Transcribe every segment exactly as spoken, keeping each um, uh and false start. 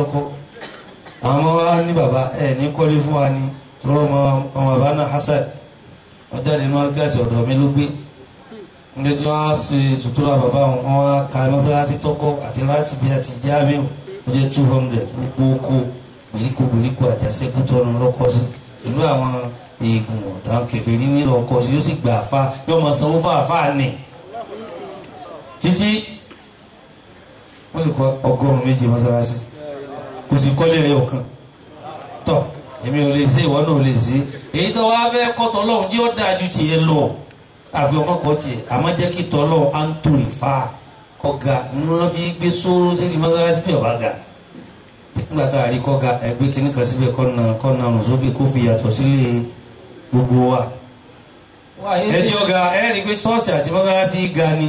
lọ́kọ́ àwọn ọmọ wa ní bàbá ẹ̀ ní kọ́lé fún wa ní tọrọ ọmọ ọmọ bàbá náà Hasan wọ́n jáde ní mọ́ríkàsì ọ̀dọ̀ mi ló gbé níbi tí wọ́n á ṣe sutura bàbá wọn wọ́n á ka mọ́sálásí tọ́kọ́ àti láti bí àti jáàmì ó jẹ́ two hundred gbogbo oko gbèríko gbèríko àjàṣẹ́kù tọ́nu lọ́kọ́ sí ìlú àwọn eegun ọ̀dà kẹfẹ́rí nílò ọkọ̀ sí yóò sì gbà àfa yóò máa sanwó fún àfa nì títí wọ́n sì kọ́ ọgọ́rùn-ún méjì mọ́sálásí kò sì kọ́lé rẹ̀ ọ̀kan tọ́ èmi ò lè ṣe ìwọ náà ò lè ṣe èyí tó wá fẹ́ kọ́ tọ́lọ́hún yóò dáa ju tiẹ̀ lọ àbí ọmọ kọ́ tiẹ̀ àmọ́ jẹ́ kí tọ́lọ́hún á ń tòrì fa ọ̀gá ni wọ́n fi gbé sóró sẹ́ni mọ́sálásí bí ọ̀bá ga nígbà tá a rí kọ́ ga ẹgbẹ́ kínní kan síbẹ̀ kọ́nà kọ́nà ọ̀rùn sókè kó fi yàtọ̀ sílé gbogbo wa ẹjọ́ ọ̀gá ẹ̀rí pé ṣọ́ọ̀ṣì àti mọ́sálásí ga ni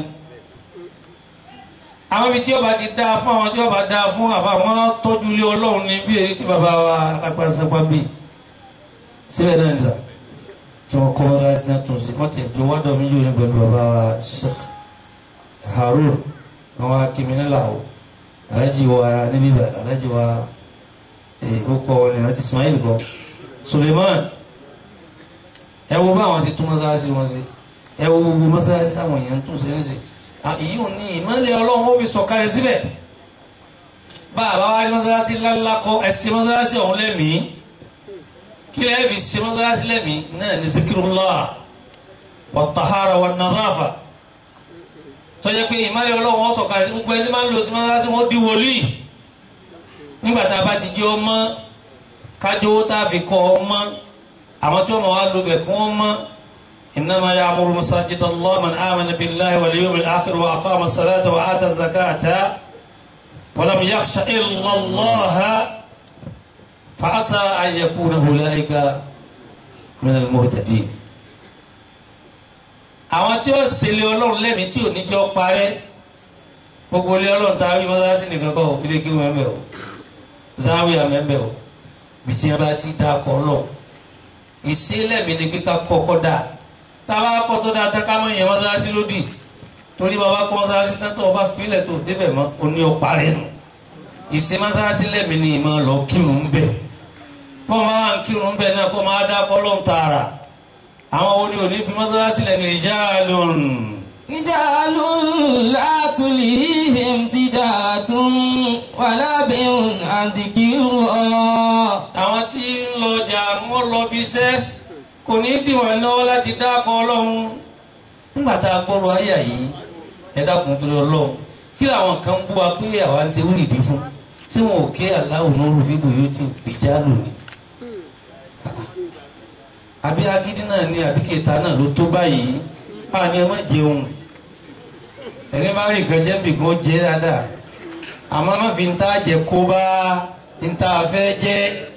àwọn ibi tí ọba ti dáa fún àwọn tí ọba dáa fún àfa wọn tọ́jú ilé ọlọ́run ní bí èyí tí bàbá wa lápásánpá bí síbẹ̀ náà nìyà tí wọ́n kọ́ mọ́sálásí náà tún sí wọ́n ti ẹ̀jọ́ wádọ̀ mí lónìí pẹ̀lú bàbá wa Sheikh Harun wọn wá kí mi nílà o alájí wa níbí bá alájí wa ó kọ́ ọ nìyà ti Ismail kọ́ Suleiman ẹ wo bá àwọn ti tún mọ́sálásí wọn sí ẹ wo gbogbo mọ́sálásí táwọn èèyàn tún sí ní sí èyí ò ní ìmọ̀lẹ̀ ọlọ́run ó fi sọ̀kalẹ̀ síbẹ̀ bá a bá wá rí mọ́sálásí ńláńlá kọ́ ẹ̀sìn mọ́sálásí ọ̀hún lẹ́mìí kí lẹ́ẹ̀ fi ṣe mọ́sálásí lẹ́mìí náà ní zikirullah wa tahara wa nadhafa tó jẹ́ pé ìmọ̀lẹ̀ ọlọ́run ó sọ̀kalẹ̀ gbogbo ẹni máa ń lò sí mọ́sálásí wọn di wòlíì nígbà tá a bá ti jẹ́ ọmọ kájọ tá a fi kọ́ ọmọ àwọn tí wọ́n máa wá lóbẹ̀ kí wọ́n mọ́ إنما يعمر مساجد الله من آمن بالله واليوم الآخر وأقام الصلاة وآتى الزكاة ولم يخش إلا الله فعسى أن يكون أولئك من المهتدين àwọn tí ó ṣẹlẹ̀ Ọlọ́run lẹ́mìí tí ò ní jọ parẹ́ gbogbo ilé Ọlọ́run tá a rí mọ́sálásí nìkan kọ́ ilé kí wọ́n mẹ́ o záwíà mẹ́mẹ́ o bí tí a bá ti dá akọ Ọlọ́run ìṣẹlẹ̀mí ni kíkà kọ́kọ́ dá tábà kọ́ tó dáa tẹ́ká mọ́ ìyẹn mọ́sálásí lódì torí bàbá kọ́ mọ́sálásí tẹ́tọ́ ọba fílẹ̀ tó débẹ̀ mọ́ oní ọ̀pá rẹ̀ nù ìṣe mọ́sálásí lẹ́mìí ni ìmọ̀ lọ kírun ń bẹ̀ kọ́ máa wà ń kírun ń bẹ̀ náà kọ́ máa dá kọ́ lọ́n tààrà àwọn oní òní fi mọ́sálásí lẹ́nu rijalun. rijalun la tulihim tijaratun wala bay'un an dhikrillah. àwọn tí ń lọ jà wọ́n lọ bí iṣẹ́ kò ní dìwọ̀n náà láti dákọ̀ ọlọ́run nígbà tá a gbọ́rọ̀ ayà yìí ẹ dákun torí ọlọ́run kí làwọn kan bú wa pé àwa ń ṣe wúlìdí fún tí wọn ò ké Allahu nuru fi buyutin rijalun ni àbí agídí náà ni àbí kẹta náà ló tó báyìí a ní ẹ má jẹun ẹni bá rí nǹkan jẹ́ nbìkan ó jẹ́ dáadáa àmọ́ má fi ń tá jẹ kó bá ń tá a fẹ́ jẹ́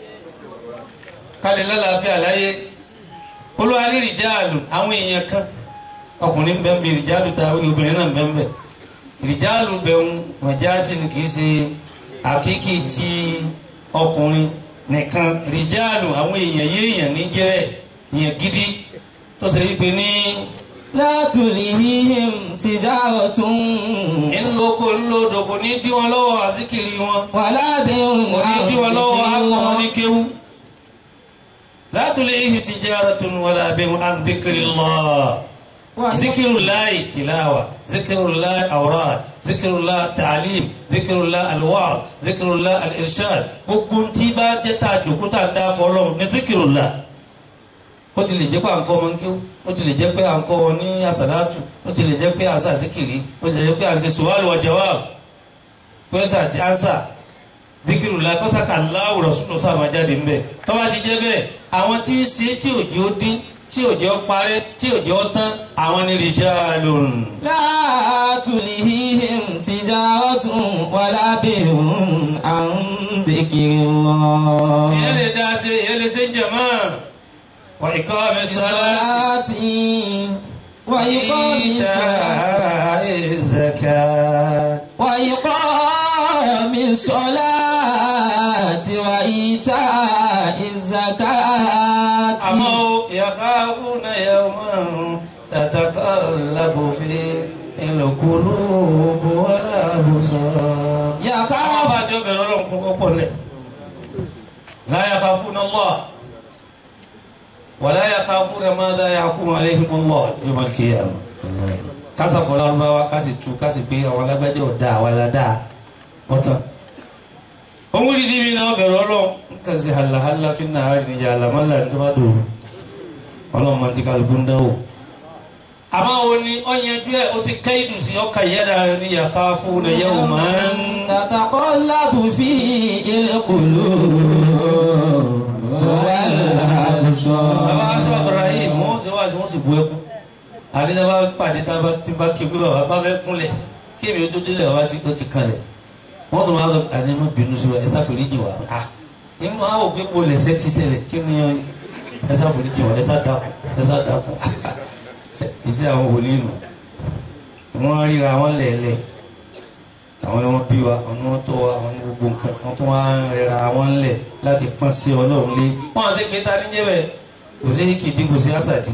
kálí lálàáfíà láyé olúwa ní rìjáàlù àwọn èèyàn kan ọkùnrin bẹ́ẹ̀ bí rìjáàlù ta obìnrin náà bẹ́ẹ̀ bẹ́ẹ̀ rìjáàlù bẹ́ẹ̀ mọ̀jáàsì ni kì í ṣe àkíkì ti ọkùnrin nìkan rìjáàlù àwọn èèyàn yé èèyàn ní jẹ́ èèyàn gidi tó ṣe wípé ní. la tulihim tijaratun. ńlọkọ ńlọdọ kò ní dí wọn lọ́wọ́ àzíkiri wọn. wala bay'un kò ní dí wọn lọ́wọ́ akọ ní kéwú. لا تلهيه تجارة ولا بيع عن ذكر الله ذكر الله تلاوة ذكر الله أوراد ذكر الله تعليم ذكر الله الوعظ ذكر الله الإرشاد gbogbo tí bá jẹ́ tá a jókòó tá a dá fọ́ Ọlọ́run ní ذكر الله ó ti lè jẹ́ pé à ń kọ́ ọmọ nkíw ó ti lè jẹ́ pé à ń kọ́ wọn ní àsàlátù ó ti lè jẹ́ pé à ń sàzíkìrì ó ti lè jẹ́ pé à ń ṣe sùwálù wa jawab question àti answer zikiru la tó sàkà láwù rọ̀ṣùlù sábà jáde ń bẹ̀ tó bá ti jẹ́ bẹ́ẹ̀ àwọn tí ń ṣe tí òjò dín tí òjò parẹ́ tí òjò tán àwọn ní rijalun. la tulihim tijaratun wala bay'un an dhikrillah. ìyẹn lè dá ṣe ìyẹn lè ṣe jàmá wa iqamis salati wa iqamis zakat wa iqamis salati wa ita'iz zakat. àmọ́ yakhafuna yawman tataqallabu fihi القلوب والأبصار. يخاف ó bẹ̀rẹ̀ ọlọ́run kó pọ̀ lẹ̀ la yakhafuna Allah wa la yakhafuna madha yahkumu alayhim Allah yawm al-qiyamah kásà fọlọ́rùbáwá kásì tu kásì pé àwọn alágbájá ọ̀dà àwọn aládà ọ̀tàn òun rí níbi náà bẹ̀rẹ̀ ọlọ́run nǹkan sí hàlàhàlà fi náà rìn ìjà àlàmọ́là ní tó bá dòwò ọlọ́run máa ti kálukú ń dáwò àmọ́ òun ni ọ̀yẹ́dú ẹ̀ ó sì kẹ́yìdù sí ọkà ìyáda rẹ̀ ní yakhafuna yawman tataqallabu fihil qulub wal absar. bàbá aṣọ Ibrahim wọ́n sì wá sí wọ́n sì bu ẹkún àdéhùn bá pàdé tá a bá ti bá kí pé bàbá bá fẹ́ kúnlẹ̀ kí èmi tó délẹ̀ bàbá ti ti kalẹ̀ wọ́n tún máa sọ àní má bínú sí wa ẹ ṣàforíjì wa ah ìmọ̀ àwọn òpin kò lẹ̀ sẹ́ ti ṣẹlẹ̀ kí ni ẹ ṣàforíjì wa ẹ ṣàdàkùn ẹ ṣàdàkùn iṣẹ́ àwọn wòlíì nù wọ́n ríra wọn lẹ̀ẹ́lẹ̀ àwọn ni wọ́n bí wa àwọn ni wọ́n tọ́ wa àwọn ni gbogbo nǹkan wọ́n tún wá ń rẹra wọn lẹ̀ láti pọ́n sí ọlọ́run lé wọ́n ṣe kéta níjẹ́ bẹ́ẹ̀ kò sí kìdí kò sí àṣàdì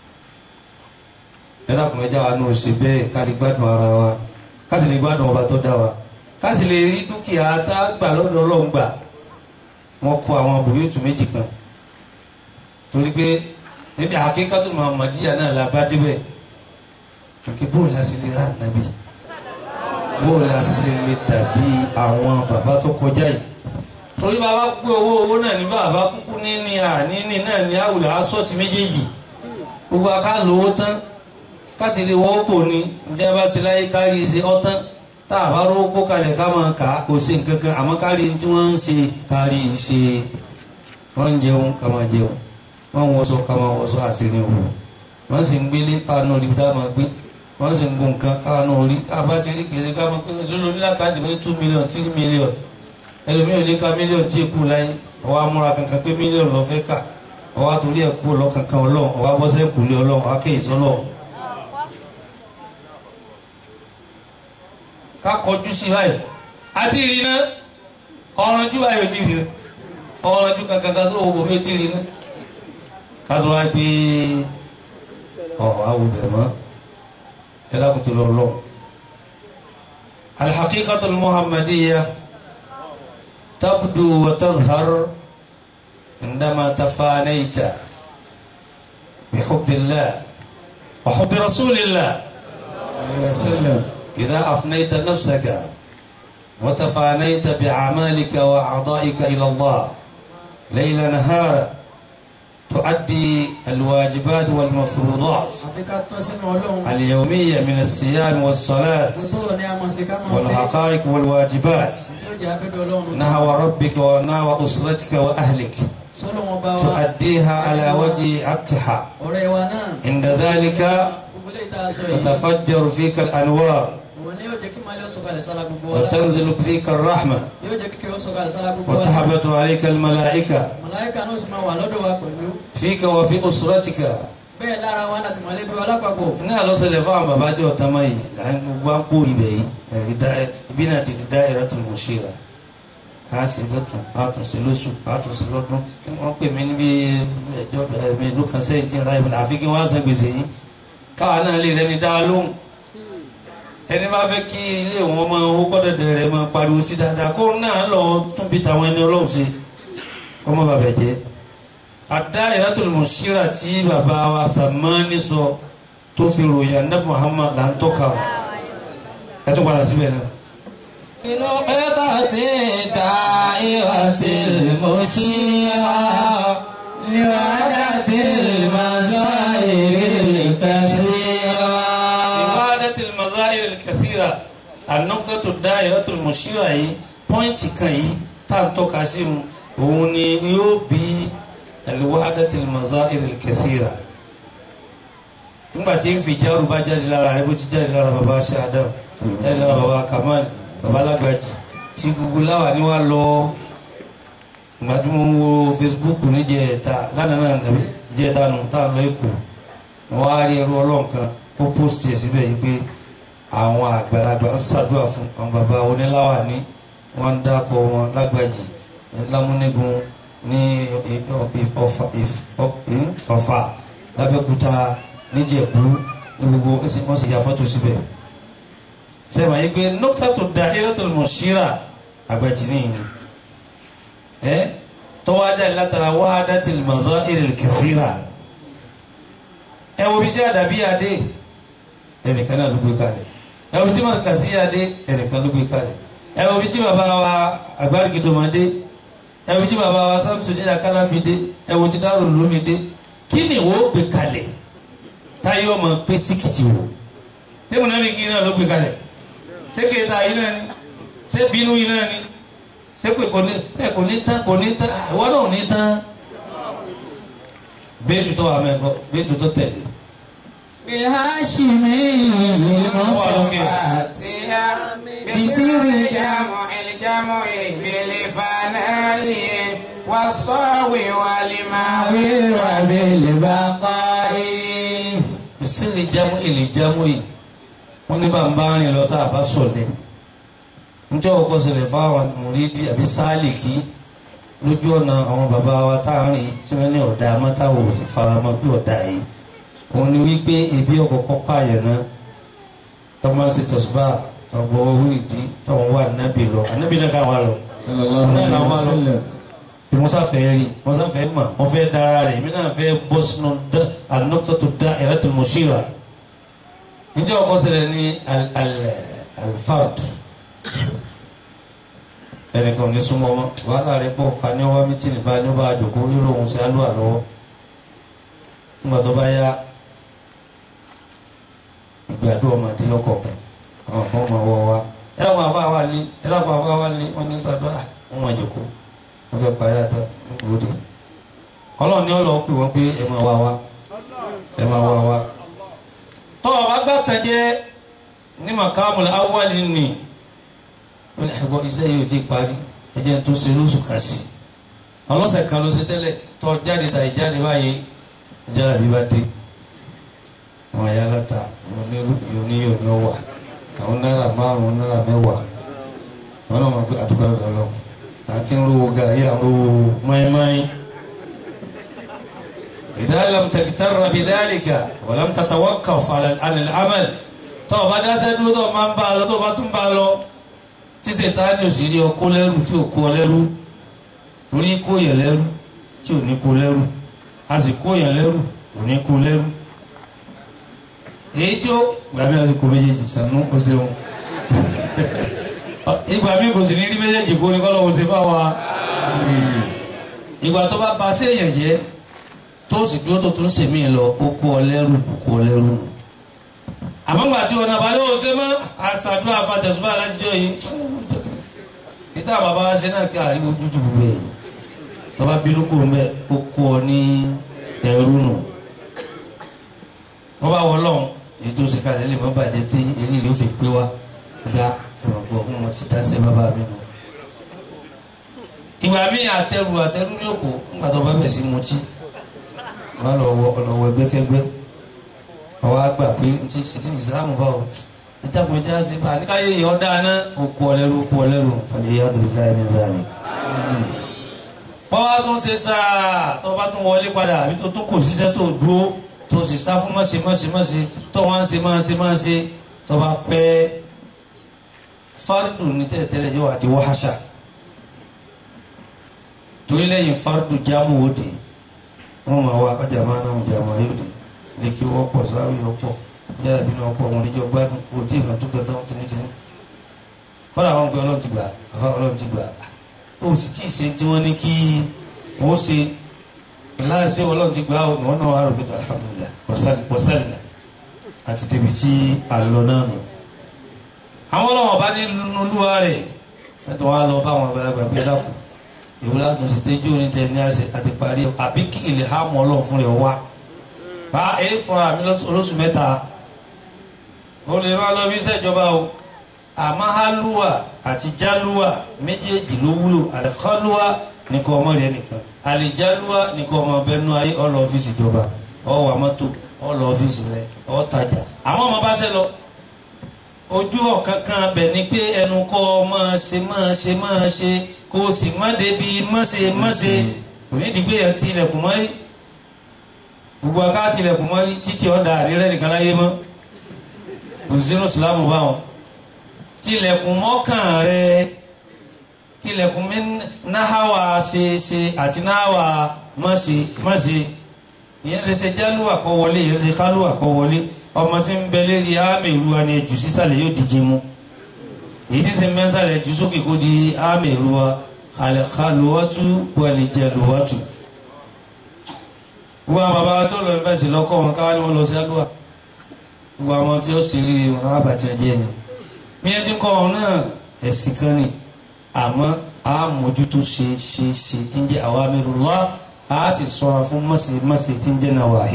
ẹ̀rọ àkùnrin ẹja wa ní o ṣe bẹ́ẹ̀ ká lè gbádùn ara wa ká sì lè gbádùn ọba tó dá wa ká sì lè rí dúkìá tá a gbà lọ́dọ̀ ọlọ́run gbà wọ́n kó àwọn bùrútù méjì kan torí pé níbi àkíkátù Muhammadiyya náà la bá débẹ̀ kí bóòlù láti lè rà nàbí bóòlù láti lè dàbí àwọn bàbá tó kọjá yìí torí bàbá gbé owó owó náà ní bàbá kúkú níní àníní náà ní àwùlẹ̀ asọ́ọ̀tì méjèèjì gbogbo aká lówó tán kásì lè wọ́n pò ní ǹjẹ́ bá ṣe láyé kárí ṣe ọ́tán tá a bá rówó kó kalẹ̀ ká máa kà á kò sí nǹkan kan àmọ́ kárí tí wọ́n ń ṣe kárí ṣe wọ́n ń jẹun ká máa jẹun wọ́n ń wọṣọ ká máa wọṣọ àṣírí òwò wọ́n sì ń gbélé káànú orí tá a máa gbé wọ́n sì ń gun nǹkan káànú orí abájẹ́rí kìí ṣe ká máa pé lólo nílákàtí ní two million three million ẹlòmíràn ní ká mílíọ̀nù tí èkú láyé ọwọ́ amúra kankan pé mílíọ̀nù lọ fẹ́ kà ọwọ́ àtòrí ẹ̀kú ọlọ́kankan ọlọ́run ọwọ́ abọ́sẹ̀ kùlé ọlọ́run akéyìí sọ́lọ́run ká kọjú sí báyìí àti ìrìnà ọ̀rànjú báyìí ò ti rìn ọ̀rànjú kankan tó wò bó ti rìn ká tó wá gbé ọ̀rọ̀ awùbẹ̀ mọ́ ẹ lákòótó lọ lọ. al-haqiqatul muhammadiyya tabdu wa tadhhar indama tafanayta bi hubbillah wa hubbi rasulillah. إذا أفنيت نفسك وتفانيت بأعمالك وأعضائك إلى الله ليل نهار تؤدي الواجبات والمفروضات اليومية من الصيام والصلاة والحقائق والواجبات نحو ربك ونحو أسرتك وأهلك تؤديها على وجه حقها عند ذلك تتفجر فيك الأنوار وتنزل فيك الرحمة وتحبط عليك الملائكة فيك وفي أسرتك ní àlọ́sẹ̀lẹ̀ fáwọn bàbá jẹ́ ọ̀tá máyì gbogbo àpò ibẹ̀ yìí ibi náà ti di Da'iratul Mushira a sì lọ́tún àtúnṣe lóṣù àtúnṣe lọ́dún wọ́n pè mí níbi ẹjọ́ ẹ̀mẹ́lú kan sẹ́yìn tí ń ra ìbùdó àfi kí wọ́n á san gbèsè yìí káwa náà lè rẹni dá lóhùn ẹni bá fẹ́ kí ilé wọn máa owó gbọ́dọ̀dẹ̀ rẹ̀ máa pariwo sí dáadáa kó náà lọ tún bí tàwọn ẹni ọlọ́run ṣe kọ́ mọ́ bàbẹ̀ jẹ́ Ad-Da'iratul Mushira tí bàbá wa Sàmánì sọ tó fi ròyìn Ànábì Muhammad là ń tọ́ka wọn ẹ tún padà síbẹ̀ náà. inú kẹta ti Da'iratul Mushira Liwahdatil Mazahiril Kathira. Liwahdatil Mazahiril Kathira an-nuqtatu Da'iratul Mushira yìí pọ́ǹtì kan yìí tá à ń tọ́ka sí mu òun ni yóò bí Liwahdatil Mazahiril Kathira. nígbà tí ń fi járù bá jáde lára rẹ bó ti jáde lára bàbá ṣe Adam jáde lára bàbá Kamal bàbá Lágbàjì tí gbogbo láwà ní wàá lọ gbàtí mo ń wo Facebook níjẹta lánàá náà tàbí jẹta nù tá a lọ èkó wọn á rí ẹrú ọlọ́run kan ó post ẹ̀ síbẹ̀ yìí pé àwọn àgbàlagbà ń ṣàdúrà fún àwọn bàbá oníláwà ní wọn ń dákọ̀ wọn Lágbàjì lámúnigun ní Ọ̀fà lábẹ́kúta níjẹ̀bú ní gbogbo wọ́n sì ya fọ́tò síbẹ̀ sẹ́wọ̀n yìí pé nuqtatu Da'iratul Mushira àgbàjì ní ìní ẹ tọ́wọ́ ajá látara wahdatil madhahiril kathira ẹ wo bí sí àdàbí adé ẹnìkan náà ló gbé kalẹ̀ ẹ wo bí tí Markazi adé ẹnìkan ló gbé kalẹ̀ ẹ wo bí tí bàbá wa Àgbárígidòmọdé ẹ wo bí tí bàbá wa Samsudeen Akálámídé ẹ wo tí Darul Ulumi dé kí ni wọ́n gbé kalẹ̀ táyé ọmọ pé síkìtì wò ṣé mùnàfíkí náà ló gbé kalẹ̀ ṣé kéèta yìí náà ni ṣé bínú yìí náà ni ṣé pé kò ní ẹ kò ní tán kò ní tán ìwọ náà ò ní tán bẹ́ẹ̀tù tó wà mẹ́kọ bẹ́ẹ̀tù tó tẹ̀lé. بالهاشمي المصطفى بسر جمع الجمع بالفناء والصاو والماوي وبالبقاء بسر جمع الجمع wọ́n ní bá ń bá rìn lọ tá a bá sọ̀lẹ̀ njẹ́ ọkọ̀ ṣẹlẹ̀ fáwọn mùrídìí àbí sáàlìkì lójú ọ̀nà àwọn bàbá wa tá a rìn tí wọ́n ní ọ̀dà mọ́tàwọ̀ sì faramọ́ bí ọ̀dà yìí òun ni wípé ebi ọ̀kọ̀ọ̀kọ̀ pààyàn náà tọ́mọ sí tẹ̀sùbà ọ̀gbọ̀ owó ìdí tọ́wọ́n wà nábì lọ ànábì náà ká wà lọ. Musa fẹ́ rí Musa fẹ́ mọ̀ wọ́n fẹ́ dára rẹ̀ èmi náà fẹ́ bọ́ sínú al-nuqtatu da'iratul mushira njẹ́ ọkọ̀ ṣẹlẹ̀ ní alfard ẹnìkan ní súnmọ́ wọn wàhálà rẹ̀ pọ̀ aníwá mítìnì bá ní ó bá àjòkó nínú ohun sí alúwà lọ́wọ́ nígbà tó bá yá ìgbàdo ọmọdé lọ́kọ̀ọ̀kan àwọn kan máa wọ wa ẹlẹ́kùn àbá wa ní ẹlẹ́kùn àbá wa ní wọ́n ní sàdúrà wọ́n máa jòkó wọ́n fẹ́ parí àdúrà nígbòdì ọlọ́run ní ọlọ́ọ̀ pè wọ́n pé ẹ máa wá wa ẹ máa wá wa tọ́wọ́ bá gbàtàn jẹ́ ní màkàmù awwali ni ó ní ẹ̀gbọ́n iṣẹ́ yìí ò ti parí ẹjẹ́ tó ṣe lóṣù kàṣì ọlọ́sẹ̀ kan ló ṣe tẹ́lẹ̀ tọ́ jáde ta ìjáde báyìí jáde bí bá dé àwọn ẹ̀yà aláta yóò ní yóò ní ọwà àwọn náírà márùn-ún náírà mẹ́wàá wọn náà máa gbé àdúgbò lọ́wọ́ àti ń rówó gàrí àwọn rówó mọ́ẹ́mọ́ẹ́. إذا لم تغتر بذلك ولم تتوقف على عن العمل tó bá dá sẹ́dúró tó máa ń bá a lọ tó bá tún bá a lọ tí Sàtánì ò sì rí ọkọ lẹ́rù tí ò kó lẹ́rù torí kó yẹ lẹ́rù tí ò ní kó lẹ́rù a sì kó yẹ lẹ́rù ò ní kó lẹ́rù èyí tí ó gbàgbé àsìkò méjèèjì sànú ó ṣeun ìgbà mi kò sì ní rí méjèèjì kó ní kọ́ lọ́wọ́ ṣe fáwa ìgbà tó bá ba séèyàn jẹ́ tó sì dúró tó tún sèmí lọ ó kó ọ lẹ́rù kó ọ lẹ́rù àmọ́ gbà tí ọ̀nà àbálẹ́ ò ṣe mọ́ àṣàdúrà àfàtẹ̀sùbà alájíjọ́ yìí ìta bàbá wa ṣe náà kí àríwó dúdú gbogbo ẹ̀ tó bá bínú kúrò mẹ́ ó kó ọ ní ẹrú nù wọ́n bá wọ lọ́hùn èyí tó ṣe kalẹ̀ lè mọ́ bàjẹ́ tó eré ìlú fi pé wá gba ìrọ̀gbọ̀ fún wọn ti dáṣẹ́ bàbá mi nù. ìgbà míì àtẹrù àtẹrù ní òkú nígbà tó bá bẹ̀ sí mutí wọn lọ wọ ọlọwọ ẹgbẹ́kẹ́gbẹ́ àwọn àgbà pé n ti sèké ìsìlámù bá o ìjàpọ̀ ìjà sí bá níkáyé yìí ọ̀dà náà okú ọlẹ́rú okú ọlẹ́rú fàlẹ́ yìí àtúntò láì ní ìlànà. bọ́wá tún ṣe sáà tó bá tún wọlé padà àbí tó tún kò síṣẹ́ tó dúró tó sì sá fún mọ́ṣe mọ́ṣe mọ́ṣe tó wọ́n ń ṣe máa ṣe máa ṣe tó bá pẹ́ fárúdù ní tẹ́lẹ̀tẹ́lẹ̀ yóò wá di wáhásà torí lẹ́yìn fárúdù jámù òde wọn máa wá ọjà máa náà ọjà máa yóò dé lè kí wọ́n pọ̀ sáré ọ̀pọ̀ jáde bí wọ́n pọ̀ wọn níjọ gbádùn òtí ìhàn tó kẹta wọn kìíní kìíní. kọ́lá àwọn ọgbẹ́ ọlọ́run ti gbà àfa ọlọ́run ti gbà ó sì tí ì ṣe tí wọ́n ní kí wọ́n ṣe ìláṣẹ ọlọ́run ti gbà wọn náà wà rògbòdò alhamdulillah wọ́sálìlà àti débi tí à ń lọ náà nù. àwọn ọlọ́wọ́n bá ní olúwa rẹ̀ ẹ̀tọ́ wọn á lọ bá àwọn àgbàlagbà bí ẹ dákun ìwúlá tó ti tẹ́jú ní tẹ̀ ní àṣẹ àti parí àbí kí ilé ha mọ́ ọlọ́run fún rẹ̀ wá bá èyí fúnra mi lóṣù mẹ́ta ó lè máa lọ bí sẹ́jọba o àmọ́ hálùwà àti jálùwà méjèèjì ló wúlò àlẹ́kọ́lùwà nìkan ọmọ rẹ̀ nìkan àlẹ́jálùwà nìkan ọmọ bẹnu ayé ọlọ ọ́fíìsì ìjọba ọwà mọ́tò ọlọ ọ́fíìsì rẹ̀ ọ̀tajà àwọn ọmọ bá ṣe lọ ojú ọ̀kankan bẹ̀ ni pé ẹnu kọ́ máa ṣe máa ṣe máa ṣe kó o sì má débi mọ́ṣe mọ́ṣe kò ní ìdìgbé yẹn ti ilẹ̀kùn mọ́rí gbogbo aká ti ilẹ̀kùn mọ́rí títí ọ̀dà àrílẹ̀ nìkan láyé mọ́ kò sí sínú ìsìlámù báwọn ti ilẹ̀kùn mọ́kàn rẹ tilẹ̀kùn mi náhàwá ṣe ṣe àti náhàwá má ṣe má ṣe ìyẹn lè ṣe jálùwà kọ́ wọlé ìyẹn lè ṣe kálùwà kọ́ wọlé ọmọ tí ń bẹ lérí àmì ìlú wa ni ẹ̀jù sísàlẹ̀ yóò díje mú èyí tí ń ṣe mẹ́sàlẹ̀ ẹ̀jù sókè kó di àmì ìlú wa kàlùwàtú wàlìjẹ̀lùwàtú. gbogbo àwọn bàbá tó lọ fẹ́ sí lọ́kọ́ wọn káwá ni wọ́n lọ sí àlùwà gbogbo àwọn tí ó sì rí wọn àbàtì ẹ̀jẹ̀ ni bí ẹ ti kọ́ wọn náà ẹ̀sìn kan ni àmọ́ a mójútó ṣe ṣe ṣe tí ń jẹ́ awamirullah a sì sọra fún mọ̀sẹ̀ mọ̀sẹ̀ tí ń jẹ́ nawahi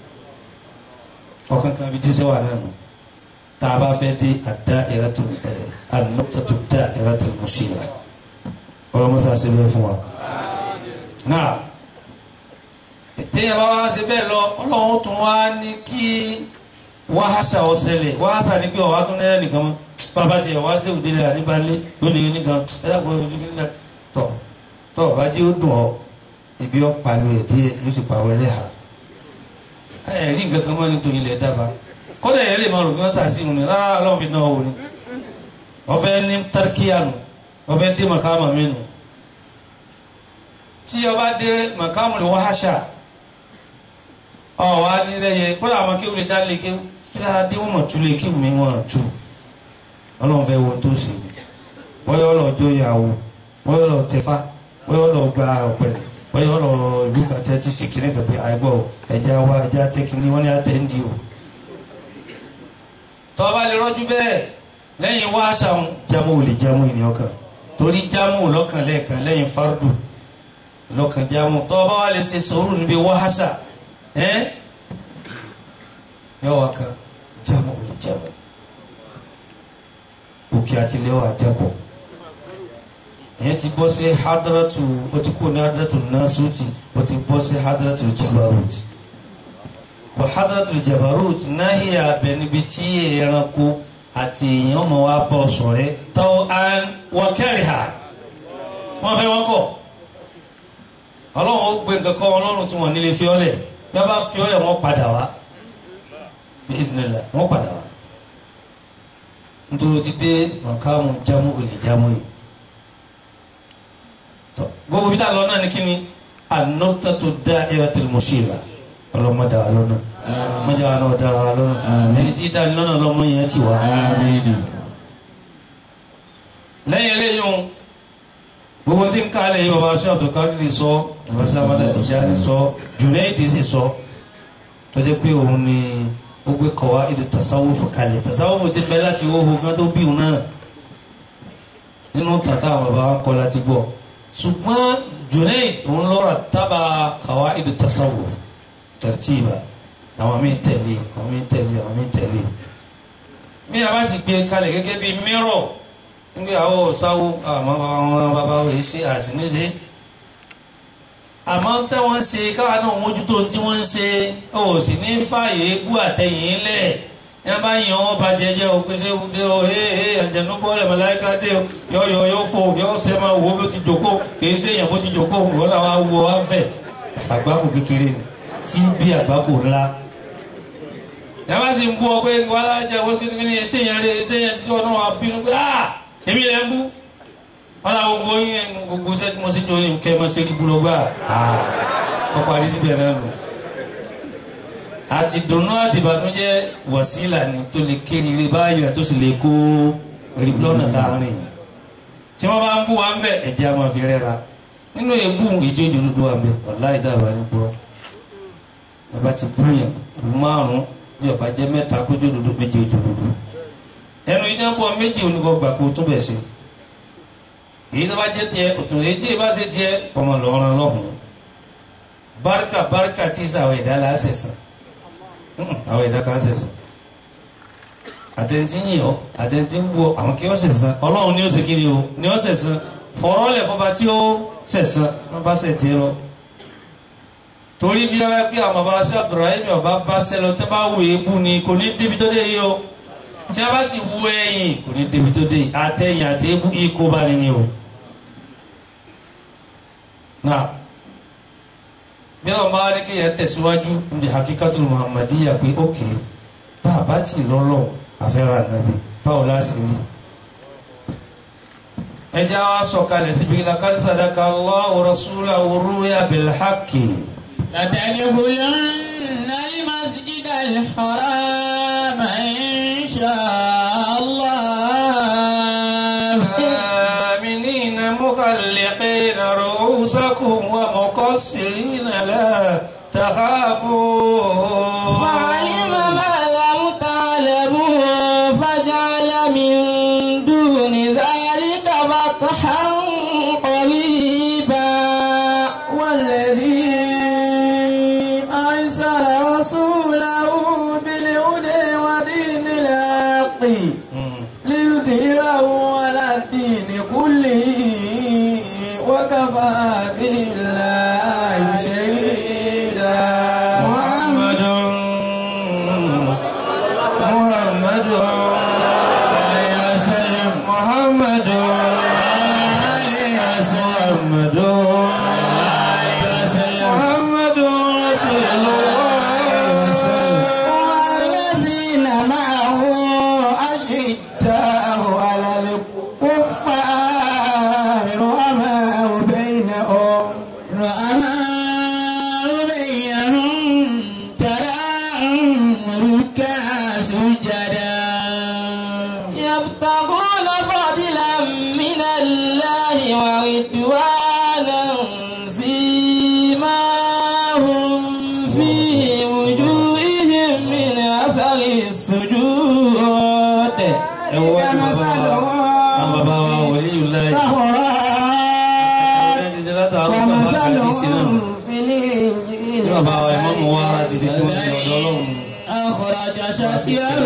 ọ̀kan kan bí jíṣẹ́ wà náà tá a bá fẹ́ dé ad-da'iratu an-nuqtatu ad-da'iratu al-mushira ọlọ́mọsá ṣe bẹ́ẹ̀ fún wa. náà téèyàn bá wá ṣe bẹ́ẹ̀ lọ ọlọ́run tún wá ní kí wàhásà ọ̀sẹ̀lẹ̀ wàhásà ní pé ọ̀wá tún nílẹ̀ nìkan mọ́ bàbá tiẹ̀ wá sí òdìlẹ̀ àníbalẹ̀ lónìí nìkan ẹ̀dàpọ̀ ojú kìíní tọ̀ tọ̀ bá jẹ́ ó dùn ọ́ ibi ọ́ pàlọ́ ẹ̀ díẹ̀ yóò ti pàwọ́ ẹlẹ́hà ẹ̀ rí nǹkan kan mọ́ nítorí ilẹ̀ dábàá kọ́dà yẹn lè máa rò kí wọ́n sàṣìhùn ní rárá ọlọ́run fi náà wò ni wọ́n fẹ́ ní tárkíyànù wọ́n fẹ́ dé màkàmà mẹ́nu tí ọba dé màkàmù lè wáhásà ọ̀ wá nílẹ̀ yẹ kọ́dà àwọn kéwù lè dá lè kéwù kí lára dé wọ́n mọ̀ tú lè kéwù mi wọ́n tú ọlọ́run fẹ́ wo tó ṣe bọ́yọ́ lọ jó ìyàwó bọ́yọ́ lọ tẹ̀fá bọ́yọ́ lọ gba ọ̀pẹ̀lẹ̀ bọ́yọ́ lọ ìlú kàtẹ́ tí ṣèkìrẹ́ kẹ̀pẹ́ àìgbọ́ ẹja wa ẹja tẹ́kìní wọ́n ní àtẹ́ndì o. tọ́ba lè rọ́jú bẹ́ẹ̀ lẹ́yìn wá aṣáwọn jámù ò lè jámù ènìyàn kan torí jámù lọ́kàn lẹ́ẹ̀kan lẹ́yìn fárúdù lọ́kàn jámù tọ́ba wa lè ṣe sòrò níbi wá aṣà ẹ́ yọ wá kan jámù ò lè jámù òkè àti ilé wa jẹ́pọ̀ ẹ̀yẹ́ ti bọ́ sí hadratu ó ti kó ní hadratu nasuti ó ti bọ́ sí hadratu jabarut bọ́ hadratu jabarut náhìá abẹ níbi tí ẹranko àti èèyàn ọmọ wa bọ́ sọ̀rẹ́ tọ́ an wọ́n kẹ́rì ha wọ́n fẹ́ wọ́n kọ̀ ọlọ́run ó gbé nǹkan kọ́ ọlọ́run tí wọ́n nílé fi ọ́lẹ̀ bí wọ́n bá fi ọ́lẹ̀ wọ́n padà wá bí ìsìnlẹ̀ wọ́n padà wá nítorí ti dé mọ̀kámù jámù olè jámù yìí tọ́ gbogbo bí tá a lọ náà ní kí ni an-nuqtatu da'iratul mushira ọlọ́mọdé wa lọ́nà mọ́jà wa náà dára wa lọ́nà ẹni tí dáa lọ́nà lọ́mọ yẹn ti wá. lẹ́yìn eléyìí gbogbo tí ń kálẹ̀ yìí bàbá aṣọ Abdulkadir sọ bàbá sábàdà Tijani sọ Junaid sì sọ tó jẹ́ pé òun ni ó gbé kọ̀wá ìlú tasawufu kalẹ̀ tasawufu ti bẹ láti owó kan tó bí òun náà nínú tàtà àwọn bàbá kọ́ láti gbọ́ ṣùgbọ́n Junaid òun lọ́ra tábà kọ̀wá ìlú tasawufu tartiba àwọn míì tẹ̀lé àwọn míì tẹ̀lé àwọn míì tẹ̀lé bí a bá sì gbé kalẹ̀ gẹ́gẹ́ bí mírọ̀ nígbà àwọn sáwó àwọn bàbá wòye ṣe àṣìníṣe àmọ́ tí wọ́n ṣe káwa náà mójútó tí wọ́n ń ṣe ó sì ní fààyè bú àtẹ̀yìn lẹ̀ yẹn bá yàn wọ́n bá jẹjẹ o pé ṣé o ee ee àjẹnú bọ́ọ̀lù màláíkà dé o yọ yọ yọ fò yọ ṣe máa wo bó ti jòkó kì í ṣe èèyàn bó ti jòkó wọ́n làwọn awo wá fẹ̀ àgbákò kékeré ni tí bí àgbákò ńlá yẹn bá sì ń bú ọ pé wọ́n alájà wọ́n kékeré ṣé yẹn rè ṣé yẹn tí wọ́n náà wà bínú pé ah èmi lẹ́ ń bú ọ̀la gbogbo yín gbogbo ṣẹ́ tí mo ṣe jọ ní kẹ́ ẹ máa ṣe ibú lọ́gbà ọkọ̀ àdísíbẹ̀ náà nù. àti dùnú àti ìbànújẹ́ wàsílà ni tó lè kéré ilé báyìí tó sì lè kó èrìbílọ́nà káàrin yìí. tí wọ́n bá ń bú wa ń bẹ̀ ẹ̀jẹ̀ a máa fi rẹ́ra nínú èébú ìjọ ìdúdú wa ń bẹ̀ ọ̀la ìdáàbà ní gbọ́. bàbá ti bú yàn ìlú márùn-ún bí ọ̀bá jẹ́ mẹ́ta kójú òdòdó méje òdòdó. ẹnu ìjọba méjì onígbọ̀gbà kó tún bẹ̀ sí èyí tó bá jẹ́ tiẹ̀ òtún èyí tí ì bá ṣe tiẹ̀ ọmọ lọ́rùn lọ́hùn barika barika tí ì sàwọn ẹ̀dá la ṣẹ̀sán àwọn ẹ̀dá kan ṣẹ̀sán àtẹ̀ntì yìí ọ àtẹ̀ntì ń bọ̀ àwọn kí ó ṣẹ̀sán ọlọ́run ni ó ṣe kiri o ni ó ṣẹ̀sán fọ̀rọ̀ lẹ̀ fọba tí ó ṣẹ̀sán wọ́n bá ṣẹ̀ tiẹ̀ lọ. torí bí wọ́n bá pé àwọn bàbá aṣọ Ibrahim ọba bá ṣẹ lọ tẹ́ bá wù é bú ni kò ní débi tó dé yìí o tí a bá sì wú ẹ̀yìn kò ní débi tó dé àtẹ̀yìn àti ebú ikó bá ní ni o. náà bí wọn bá ní kéèyàn tẹ̀síwájú ní hakikatul muhammadiyya pé ókè bá a bá tì lọ́lọ́ àfẹ́ràn nàbí báwo láti rí ẹja wa sọ̀kalẹ̀ síbi laqad sadaqa Allahu rasulahu ruya bil haqqi. لتدخلن المسجد الحرام إن شاء الله آمنين مخلقين رؤوسكم ومقصرين لا تخافون فعلم ما لم تعلموا فجعل من دون ذلك فتحا قريبا والذي أرسل رسوله بالهدى ودين الحق ليظهره على الدين كله وكفى بالله شهيدا محمد محمد محمد محمد محمد رسول الله والذين معه أشداء على الكفار رحماء بينهم رحماء بينهم تراهم ركعا سجدا يبتغون فضلا من الله ورضوانا سيماهم في وجوههم من أثر السجود كمثلهم كمثلهم في الإنجيل أخرج شطيه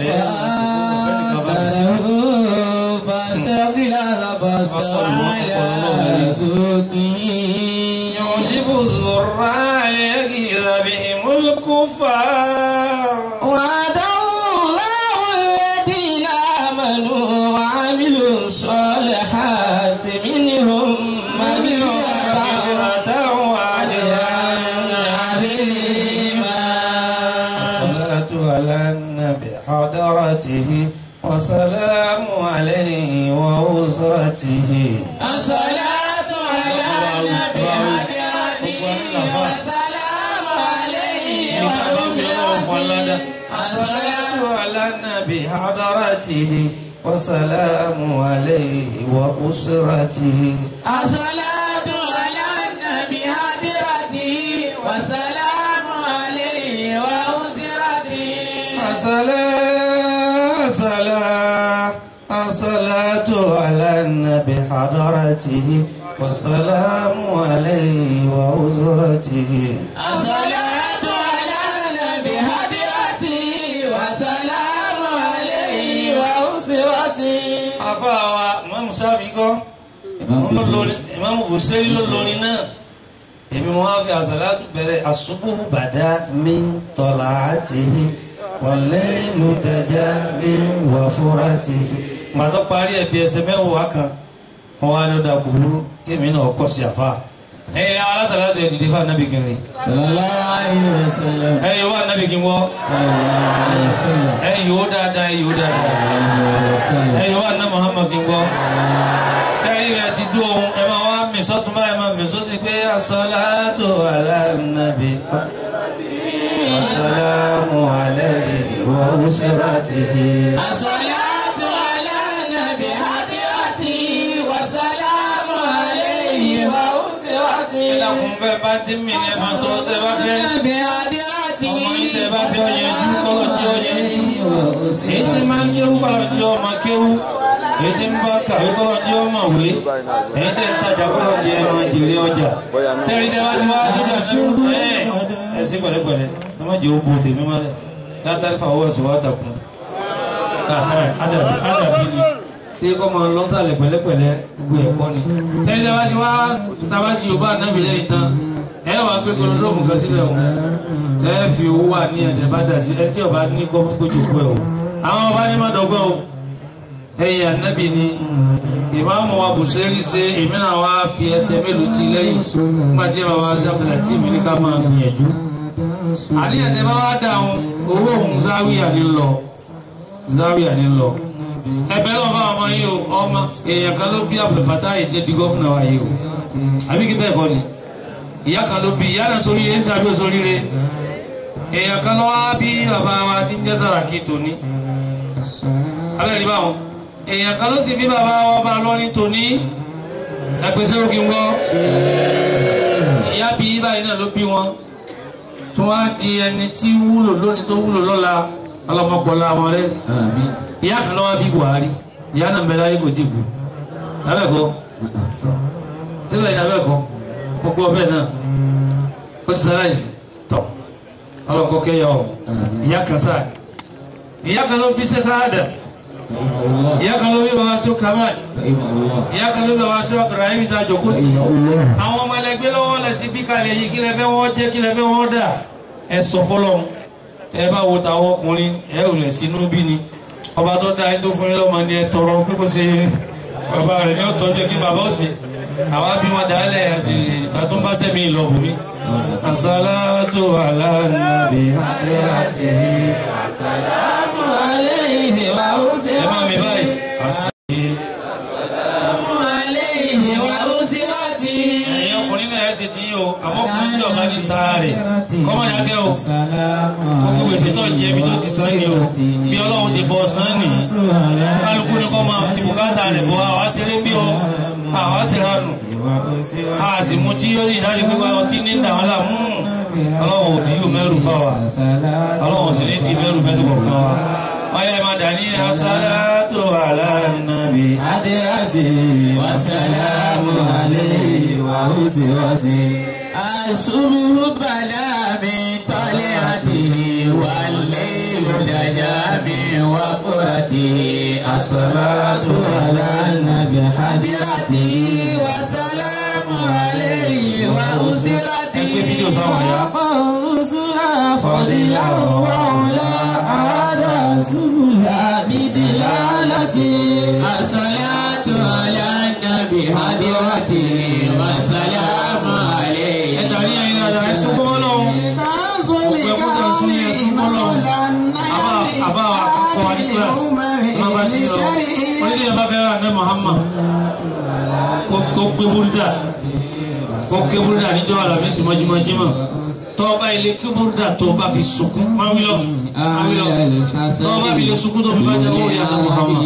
فآثره فاستغلظ فاستوى على سوقه يعجب الزراع ليغيظ بهم الكفار وعد الله الذين آمنوا وعملوا الصالحات منهم مغفرة وأجرا عظيما الصلاة على النبي حضرته وسلام عليه وأسرته الصلاة على النبي حضرته وسلام عليه وأسرته الصلاة على النبي حضرته وسلام عليه وأسرته الصلاة على النبي حضرته وسلام عليه وأسرته الصلاة الصلاة الصلاة على النبي حضرته والسلام عليه وأسرته الصلاة على النبي حضرته وسلام عليه وأسرته àfáà Imam Shafi'i kọ́ Imam Busiri ló lórí náà èmi wọn á fi àsàlátù bẹ̀rẹ̀ àṣubúhù bàdá min tala'atihi wal-laylu daja min wafuratihi màtọ́ parí ẹ̀bí ẹsẹ̀ mẹ́wàá kan wọn wá ló dà gbòòrò kémi náà kọ́ sí àfáà ẹ̀yẹ alásàlátù ẹ̀ dìde fún anábì kiri sallallahu alayhi wa sallam ẹ̀yẹ wá anábì kí wọ́ sallallahu alayhi wa sallam ẹ̀yẹ wó dáadáa ẹ̀yẹ wó dáadáa ẹ̀yẹ wá aná Muhammad kí wọ́ sẹ́rí rẹ̀ ti dún ohun ẹ máa wá mìsọ́ tún báyìí máa mìsọ́ sí pé as-salatu ala nabi as-salamu alayhi wa usratihi. as-salatu ala nabi hadirati wa salamu alayhi wa usratihi. ìlàkùn bẹ́ẹ̀ bá ti mì ní ẹ̀ma tó tẹ́ bá fẹ́ nabi hadirati ọmọ ìtẹ́ bá fẹ́ ọyẹ̀jú kọ́lọ́jọ́ ọyẹ̀jú èyí tí máa ń kéwú kọ́lọ́jọ́ ọmọ kéwú èyí tí ń bá kàwé kọ́lọ́jọ́ ọmọ wé èyí tẹ́ ń tajà kọ́lọ́jọ́ ẹ̀ma jèrè ọjà sẹ́rí tẹ́ bá ti wá ọjà ẹ̀ ẹ̀ sí pẹ̀lẹ́pẹ̀lẹ́ ẹ má jẹ́ òkú tèmi mọ́lẹ̀ látàrí fàwọ́ ẹ̀sùn wá takùn ádàbí ádàbí ni tí kò máa lọ sálẹ̀ pẹ̀lẹ́pẹ̀lẹ́ gbogbo ẹ̀kọ́ ni sẹ́rí tẹ́ bá ti wá tàbá ti Yorùbá nábì lẹ́yìn tán ẹ wàá pé kọlọdọọmù kan sílẹ̀ o ẹ fi owó wà ní ẹ̀jẹ̀ bá dà sí ẹ tí ọba ní kọ́ gbójú pẹ́ o àwọn ọba ní mọ́dọ̀gbọ́ o ẹ̀yìn ànábì ni ìmáàmù wa Busiri ṣe èmi náà wá fi ẹsẹ̀ mélòó ti lẹ́yìn nígbà tí bàbá sábìlà tí mi ní ká máa gbìyànjú àníyàn tẹ bá wá dà òun owó òun záwíà ní lọ záwíà ní lọ ẹ̀bẹ̀ lọ́wọ́ bá ọmọ yìí o ọmọ èèyàn kan ló bí Abdul Fattah yìí jẹ́ di gọ́fúnà wa yìí o àbí kí bẹ́ẹ̀ kọ́ ni ìyá kan ló bí ìyá náà sóríire ṣe àbí òsóríire èèyàn kan lọ́wọ́ bí bàbá wa ti ń jẹ́ Sàràkí tòní abẹ́rẹ́ ní báwọn èèyàn kan ló sì bí bàbá wa bá lọ́rin tòní ẹgbẹ́sẹ̀ òkè ń gbọ́ ìyá bí báyìí náà ló bí wọn tí wọ́n á di ẹni tí wúlò lónìí tó wúlò lọ́la ọlọ́mọpọ̀lá wọn rẹ ìyá kan lọ́wọ́ bí Buhari ìyá náà mẹ́lá yìí kò tí kú lábẹ́kọ́ síbẹ̀ ní abẹ́kọ́ gbogbo ọbẹ̀ náà ó ti sára yìí tọ̀ ọlọ́kọ́ kẹyọ ìyá kan sáà ìyá kan ló bí sẹ́sáàdà ìyá kan ló bí bàbá sí Kamal ìyá kan ló bí bàbá sí Ibrahim ta jòkótì àwọn ọmọ ẹlẹgbẹ́ lọ́wọ́ lẹ́sí bí kalẹ̀ yìí kí lẹ́fẹ́ wọ́n jẹ́ kí lẹ́fẹ́ wọ́n dà ẹ sọ fọlọ́run ẹ bá wo tàwọn ọkùnrin ẹ ò lẹ̀ sínú bí ni ọba tó dá ẹ tó fún yín lọ́mọ ni ẹ tọrọ pé kó ṣe bàbá rẹ̀ ní ọ̀tọ́ jẹ́ kí bàbá ó ṣe àwa bí wọn dálẹ̀ àti àtúnbáṣẹ́ mi ìlọ́bù mi. As-salatu ala nabi àṣẹ́láti Assalamu alayhi wa usirati. ẹ máa mi báyìí. Assalamu alayhi wa usirati. ẹ̀yin ọkùnrin náà ẹ ṣe ti yín o àmọ́ kùnrin tí ọba ní ta rẹ̀ kọ́mọ̀ ní akẹ́ o gbogbo gbèsè tó ń jẹ ibi tó ti sán ni o bí Ọlọ́run ti bọ́ sán ni kálukú ni kọ́ máa fi bùkátà rẹ̀ bọ́ àwa ṣeré bí o àwa ṣe ránù a sì mú tí yóò rí ìdájú pípa ọtí ní ìdáwọn láàmú Ọlọ́run ò díyò mẹ́rù fáwà Ọlọ́run sì ní di mẹ́rù fẹ́ lùkọ̀ fún wa wáyé máa dà ní as-salatu ala nabi Adirati wa salamu alayhi wa usirati. Asubuhu bada min tali'atihi wal laylu daja min wafuratihi. As-salatu ala nabi hadirati wa salamu alayhi wa usirati. Ẹgbẹ́ fídíò sáwọn ya. Usula fadila wa ula ada subula bidilalati. As-salatu ala nabi hadirati wa salamu alayhi. ẹ̀dà ní ẹ̀yìn àdá ẹ̀sùn kọ́ Ọlọ́run ọ̀pọ̀ ẹ̀kọ́ tẹ̀ sún ní ẹ̀sùn kọ́ Ọlọ́run àbá àkọ́kọ́ wa ní kíláàsì ọmọ bá ti lọ onílé ẹ̀bá fẹ́ rà ní Muhammad kó gbé búrúdà kó gbé búrúdà níjọ́ Àlàmísì mọ́júmọ́jímọ̀ tó bá ilé kí búrúdà tó bá fi sunkún máa wí lọ máa wí lọ tó bá fi lè sunkún tó fi bá jẹ́ owó rí àná Muhammad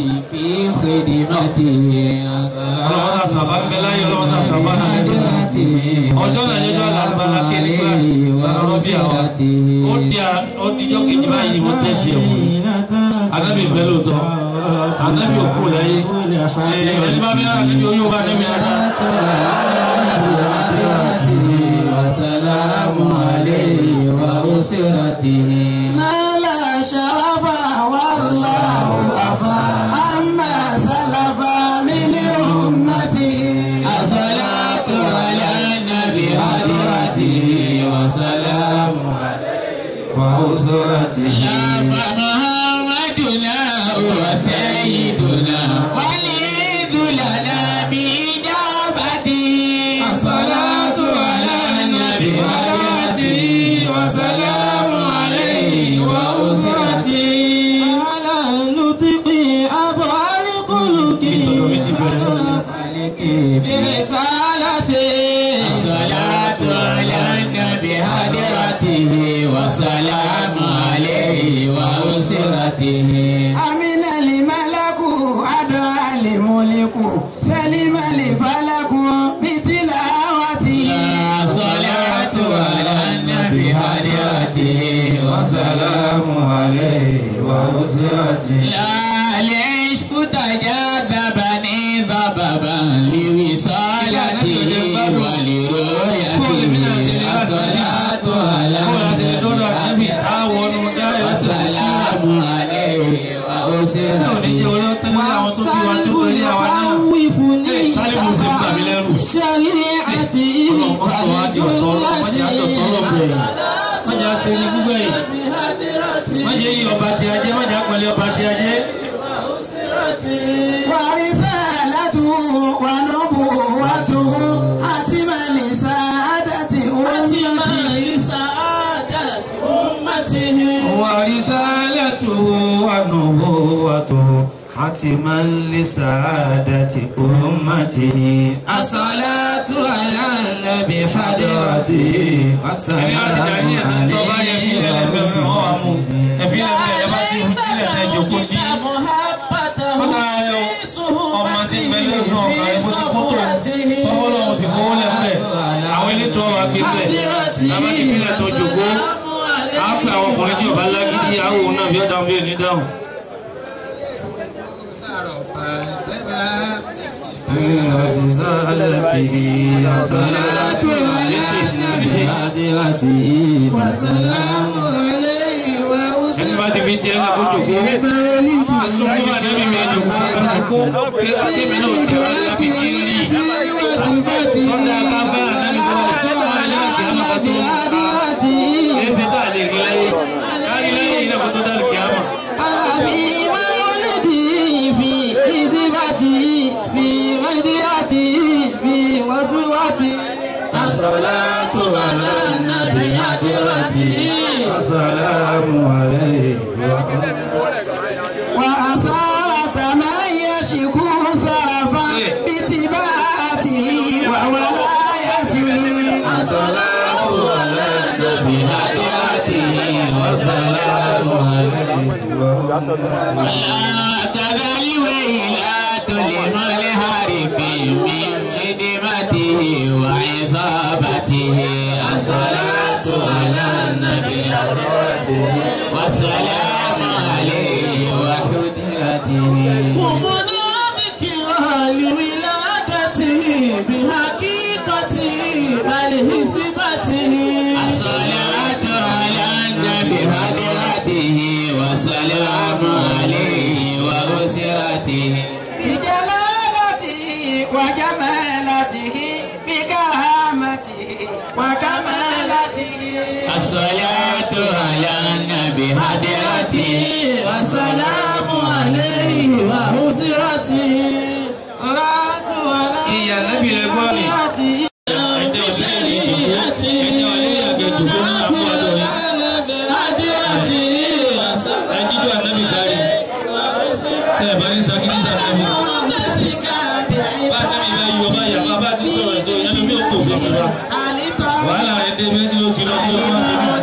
ọlọ́mọdé àṣàbá ń bẹ láyé ọlọ́mọdé àṣàbá náà ọjọ́ náà yẹjọ́ àlàbàlà kiri kíláàsì sàrọ̀ bí àwọn ó díjọ́ kejì báyìí wọ́n tẹ̀sí ẹ̀wọ̀n anábì bẹ́ẹ̀ lóòótọ́ anábì òkú láyé ẹni bá bẹ́ẹ̀ anábì oyún bá anábì dáadáa. Assalamu alayhi wa usiratihi. Ma la sharafa wallahu afa amma salafa min ummatihi. As-salatu ala nabi hadiratihi wa salamu alayhi wa usratihi. ya Muhammaduna wa sayyiduna walidu lana bi ijabatihi. As-salatu ala nabi hadiratihi wa salamu alayhi wa usratihi. Ala nutqi abhar quluki bi risalatihi. As-salatu ala nabi hadiratihi wa salamu alayhi wa usratihi. Amina limalaku adu alimuliku salima lifalaku bitilawatihi. As-salatu ala nabi hadiratihi wa salamu alayhi wa usratihi. la al-ishqu tajadabani dhababan liwisalatihi wa liru'yatihi. As-salatu ala nabi wa salamu alayhi wa usratihi. Shari'ati wa sunnati. Májá ṣe ní gbogbo ẹ̀yìn. Májá yí ọba ti ajé, májá pẹ̀lẹ́ ọba ti ajé. Wa risalatuhu wa nubuwwatuhu atimani sa'adati ummatihi. Wa risalatuhu wa nubuwwatuhu عتما لسعادة أمته الصلاة على النبي حضرته والسلام عليه àwọn elétò ọ̀rọ̀ agbègbè lábàdí ìpínlẹ̀ tó jòkó á pè àwọn ọkùnrin tí ọba lágídí àwọn náà bí ó dáhùn bí ó ní dáhùn. ẹni bá ti fi jẹ́ ẹ̀ka kó jòkó asọ́kún àdébí mi jòkó asọ́kún kéèmì náà ti wá láti kí ní ọ̀dà akáfẹ́ àdáni tó wà tó wà láti àmà tó ẹ̀ fi tó àlè rí láyé láyé láyé ilẹ̀ kó tó dá lùkì àmà. الصلاة على النبي حضرته السلام عليه وأصالة من يشكو سرفا باتباعته وولايته الصلاة على النبي حضرته والسلام عليه ولا كذا الويلات لمن الحرف من خدمته وعصابته الصلاة على النبي حضرته والسلام عليه وحضرته ومنافق لولادته بحقيقته بل حسبته الصلاة على النبي حضرته والسلام عليه وأسرته بجلالته وجمالته بكرامته وكمالته الصلاة على النبي حضرته والسلام عليه وأسرته ìyá nàbí lè gbọ́ ni ẹ̀jẹ̀ òṣèlú ìdìbò ẹ̀jẹ̀ ọ̀lẹ́ àgbẹ̀dùkú náà fún ọdún yìí ẹ̀jíjọ́ ànábì kárí ẹ̀ bá ní sakini sànábì bá sẹ́ni ìlà yóò bá yàgbá bá ti sọ̀rọ̀ ètò ìyẹn lómi òkú òfin wa wàhálà rẹ̀ dé méjì ló ti lọ sí ọmọ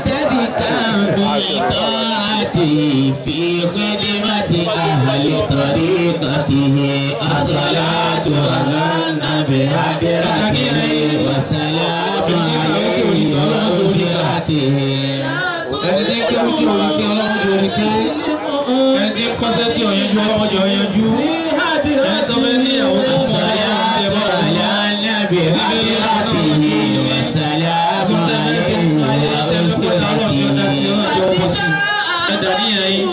في خدمة أهل طريقته الصلاة على النبي حضرته والسلام عليه وأسرته ẹni tí kí ó tí òun kí ọlọ́run jù orí kí ẹni tí kọ́sẹ́ tí òyìnjú ọlọ́run jù ọyànjú ẹni tó bẹ́ ní ìyàwó tó fún ọyá ẹgbẹ́ bá wà ní النبي حضرته والسلام عليه وأسرته ẹ̀dà ní ẹ̀yìn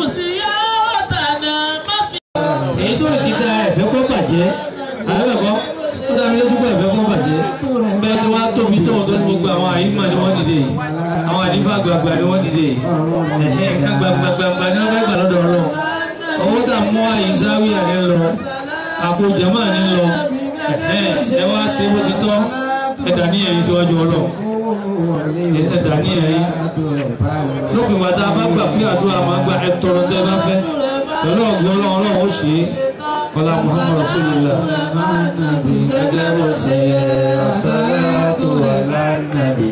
èyí tó ti da ẹ̀fẹ́ kó bàjẹ́ àbẹ̀kọ́ ó dá mi lójú pé ẹ̀fẹ́ kó bàjẹ́ bẹ́ẹ̀ ni wọ́n á tóbi tó wọn tó ní gbogbo àwọn àyíma ni wọ́n dìde yìí àwọn àdífà gbàgbà ni wọ́n dìde yìí ẹ̀hìn nǹkan gbàgbàgbà ni wọ́n fẹ́ gbà lọ́dọ̀ ọ̀rọ̀ owó tà mú àyìn záwíà ní lọ àpò jàmáà ní lọ ẹ wá ṣe bó ti tọ́ ẹ̀dà ní ẹ̀yìn síwájú ọlọ́run ẹ̀dà ní ẹ̀yìn lópin bàtà bá gbà pé àdúrà máa gba ẹ̀tọ́rọ̀ tẹ́ bá fẹ́ pẹ̀lú ọ̀gbọ́n ọlọ́run ọlọ́run ó ṣe é kọlá Muhammad Rasulullah gẹ́gẹ́ bó ṣe yẹ as-salatu ala nabi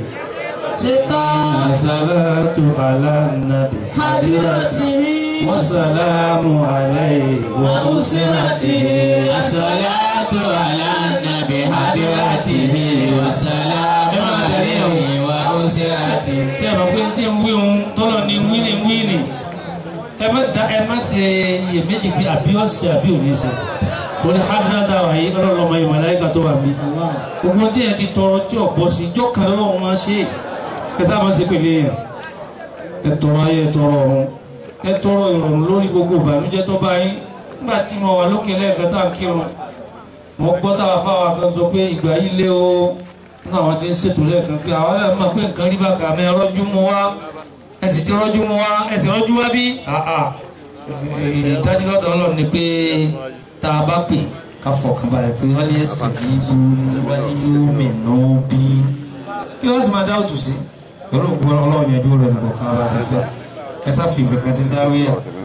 as-salatu ala nabi hadiratihi was-salamu alayhi wa usratihi as-salatu ala nabi hadiratihi was-salamu alayhi wa usratihi. tí a bá pé tí ń wí ohun tọ́lọ̀ ní wíní wíní ẹ má da ẹ má ti iye méjì pé àbí ọ̀sẹ̀ àbí òní ṣe torí hábíládà wà yí ọlọ́lọ́mọ ìmọ̀ láyíká tó wà mí gbogbo tí ẹ ti tọrọ tí ọ̀pọ̀ sí ijó kan lọ́wọ́ máa ṣe ẹ sábà ṣe pèlè yẹn ẹ tọrọ ayé ẹ tọrọ ọ̀run ẹ tọrọ ìrọ̀rùn lórí gbogbo ìbànújẹ́ tó bá yín nígbà tí mo wà lókè lẹ́ẹ̀kan tá à ń kírun mo gbọ́ táwa fáwa kan sọ pé ìgbà yìí lé o nínú àwọn tí ń ṣètò lẹ́ẹ̀kan pé àwọn náà máa pé nǹkan rí bàkà mi rọ́jú mu wá ẹ sì ti rọ́jú mu wá ẹ sì rọ́jú wá bí ìdánilọ́dọ̀ ọlọ́run ni pé tá a bá pè ká fọkàn balẹ̀ pé wọ́n ní ẹ̀sìn jí bú wọ́n ní yóò mìíràn bí kí wọ́n ti máa dá òtù sí pẹ̀lú òkú ọlọ́run yẹn dúró lọ́nà kọ̀ọ̀kan bá ti fẹ́ ẹ sáfì kankan sí sáwíyà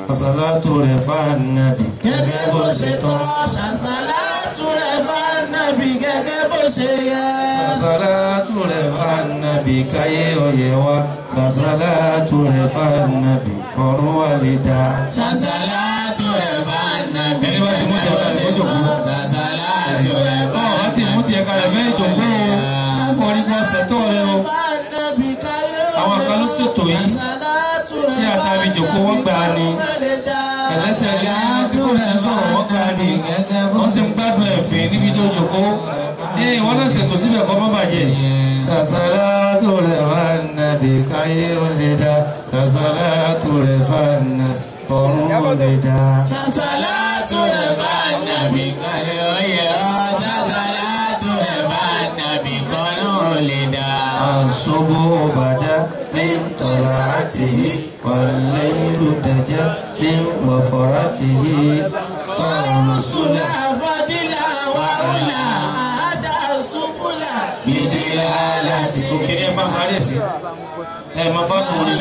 àsàlátù rẹ̀ fànàbì gẹ́gẹ́ bó ṣe tọ́ ṣàṣàlátù rẹ̀ fànàbì gẹ́gẹ́ bó ṣe yẹ. àsàlátù rẹ̀ fànàbì káyé ọ̀yẹ̀ wa àsàlátù rẹ̀ fànàbì ọ̀run wà lè dá. ṣàṣàlátù rẹ̀ fànàbì ẹni bá ti mú tiẹ̀ kalẹ̀ fún ìjòkó. ṣàṣàlátù rẹ̀ báwo bá ti mú tiẹ̀ kalẹ̀ fún ìjòkó o kọrin kan ṣètò rẹ o. àwọn kan ló ṣètò yìí tí àtàrí ìjòkó wọn gbà ní ẹlẹ́sẹ̀ ilé tí kò sí sọ̀rọ̀ wọn gbà ní wọ́n sì ń gbádùn ẹ̀fìn níbi tó jòkó ní ìwọ́n náà ṣètò síbẹ̀ kọ́ mọ́ bàjẹ́. sàṣàlátù rẹ̀ fànàbì káyé ó lè dá sàṣàlátù rẹ̀ fànàbì ọ̀run ó lè dá. ṣàṣàlátù rẹ̀ fànàbì káyé ó yẹ ọ́ ṣàṣàlátù rẹ̀ fànàbì ọ̀run ó lè dá. الصبح بدا من طلعته والليل دجى من وفرته قوم صلى فضلا وعلا هذا سبلا بدلالته òkèrè máa parí sí ẹ máa fáwọn orin.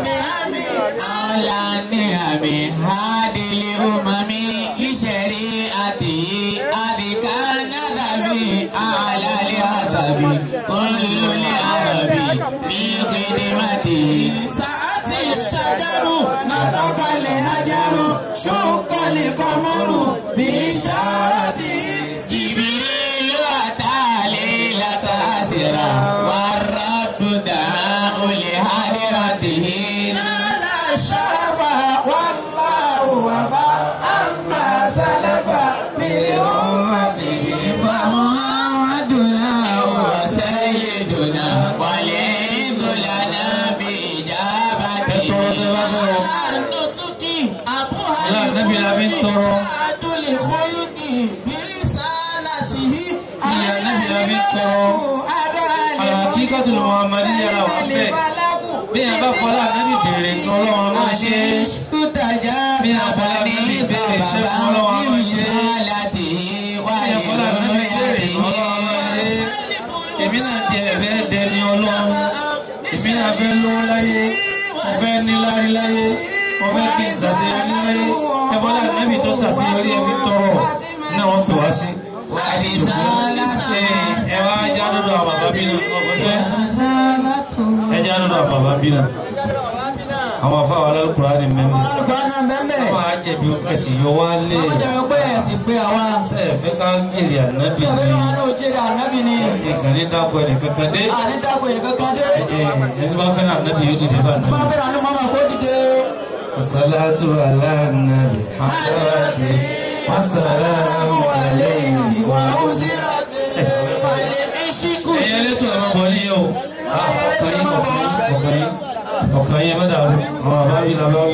على النعم هذه الأمم لشريعته أذكى نذبي على العذب كل العرب في خدمته سأتي الشجر نطق الهجر شق القمر بإشارته جبريل أتى ليلة أسرى والرب دعاه لحضرته نال الشرف والله وفى أما سلف من أمته فمحمدنا هو سيدنا وليد لنا بإجابته على النطق أبو هريرة سعد لخلق برسالته على الحقيقة المحمدية وفاء bí a bá fọlá ànábì béèrè tó lọ́wọ́ máa ṣe bí a fọlá ànábì béèrè ṣe fún lọ́wọ́ máa ṣe bí a fọlá ànábì béèrè tó lọ́wọ́ máa ṣe èmi náà ti ẹ̀fẹ́ dẹni ọlọ́run èmi náà fẹ́ lówó láyé ọ̀fẹ́ níláárí láyé ọ̀fẹ́ kí n ṣàṣeyọrí láyé ẹ fọlá ànábì tó ṣàṣeyọrí ẹbí tọrọ náà wọ́n fi wá sí. ẹ wá já lọ́dọ̀ àwọn bàbá bí náà ọ̀pọ̀ṣẹ́ ẹ já lọ́dọ̀ àwọn bàbá bí náà àwọn afáwọn alálùkùrá ni mẹ́mẹ́ àwọn àjẹbí ẹ̀sìn yọ wá lé sẹ́ẹ̀fẹ́ ká jèrè ànábì ní ìkànnì dákọ̀ ẹ̀nì kankan dé ẹni bá fẹ́ràn ànábì yóò dìde fún ànábì. As-salatu ala nabi hadarati wassalamu alayhi wa usirati ẹ̀yẹ lẹ́tọ̀ ẹ̀rọ bọ̀ ní yóò ọ̀kan yìí ọ̀kan yìí ọ̀kan yìí mẹ́dàrú àwọn àbáyé làbáwí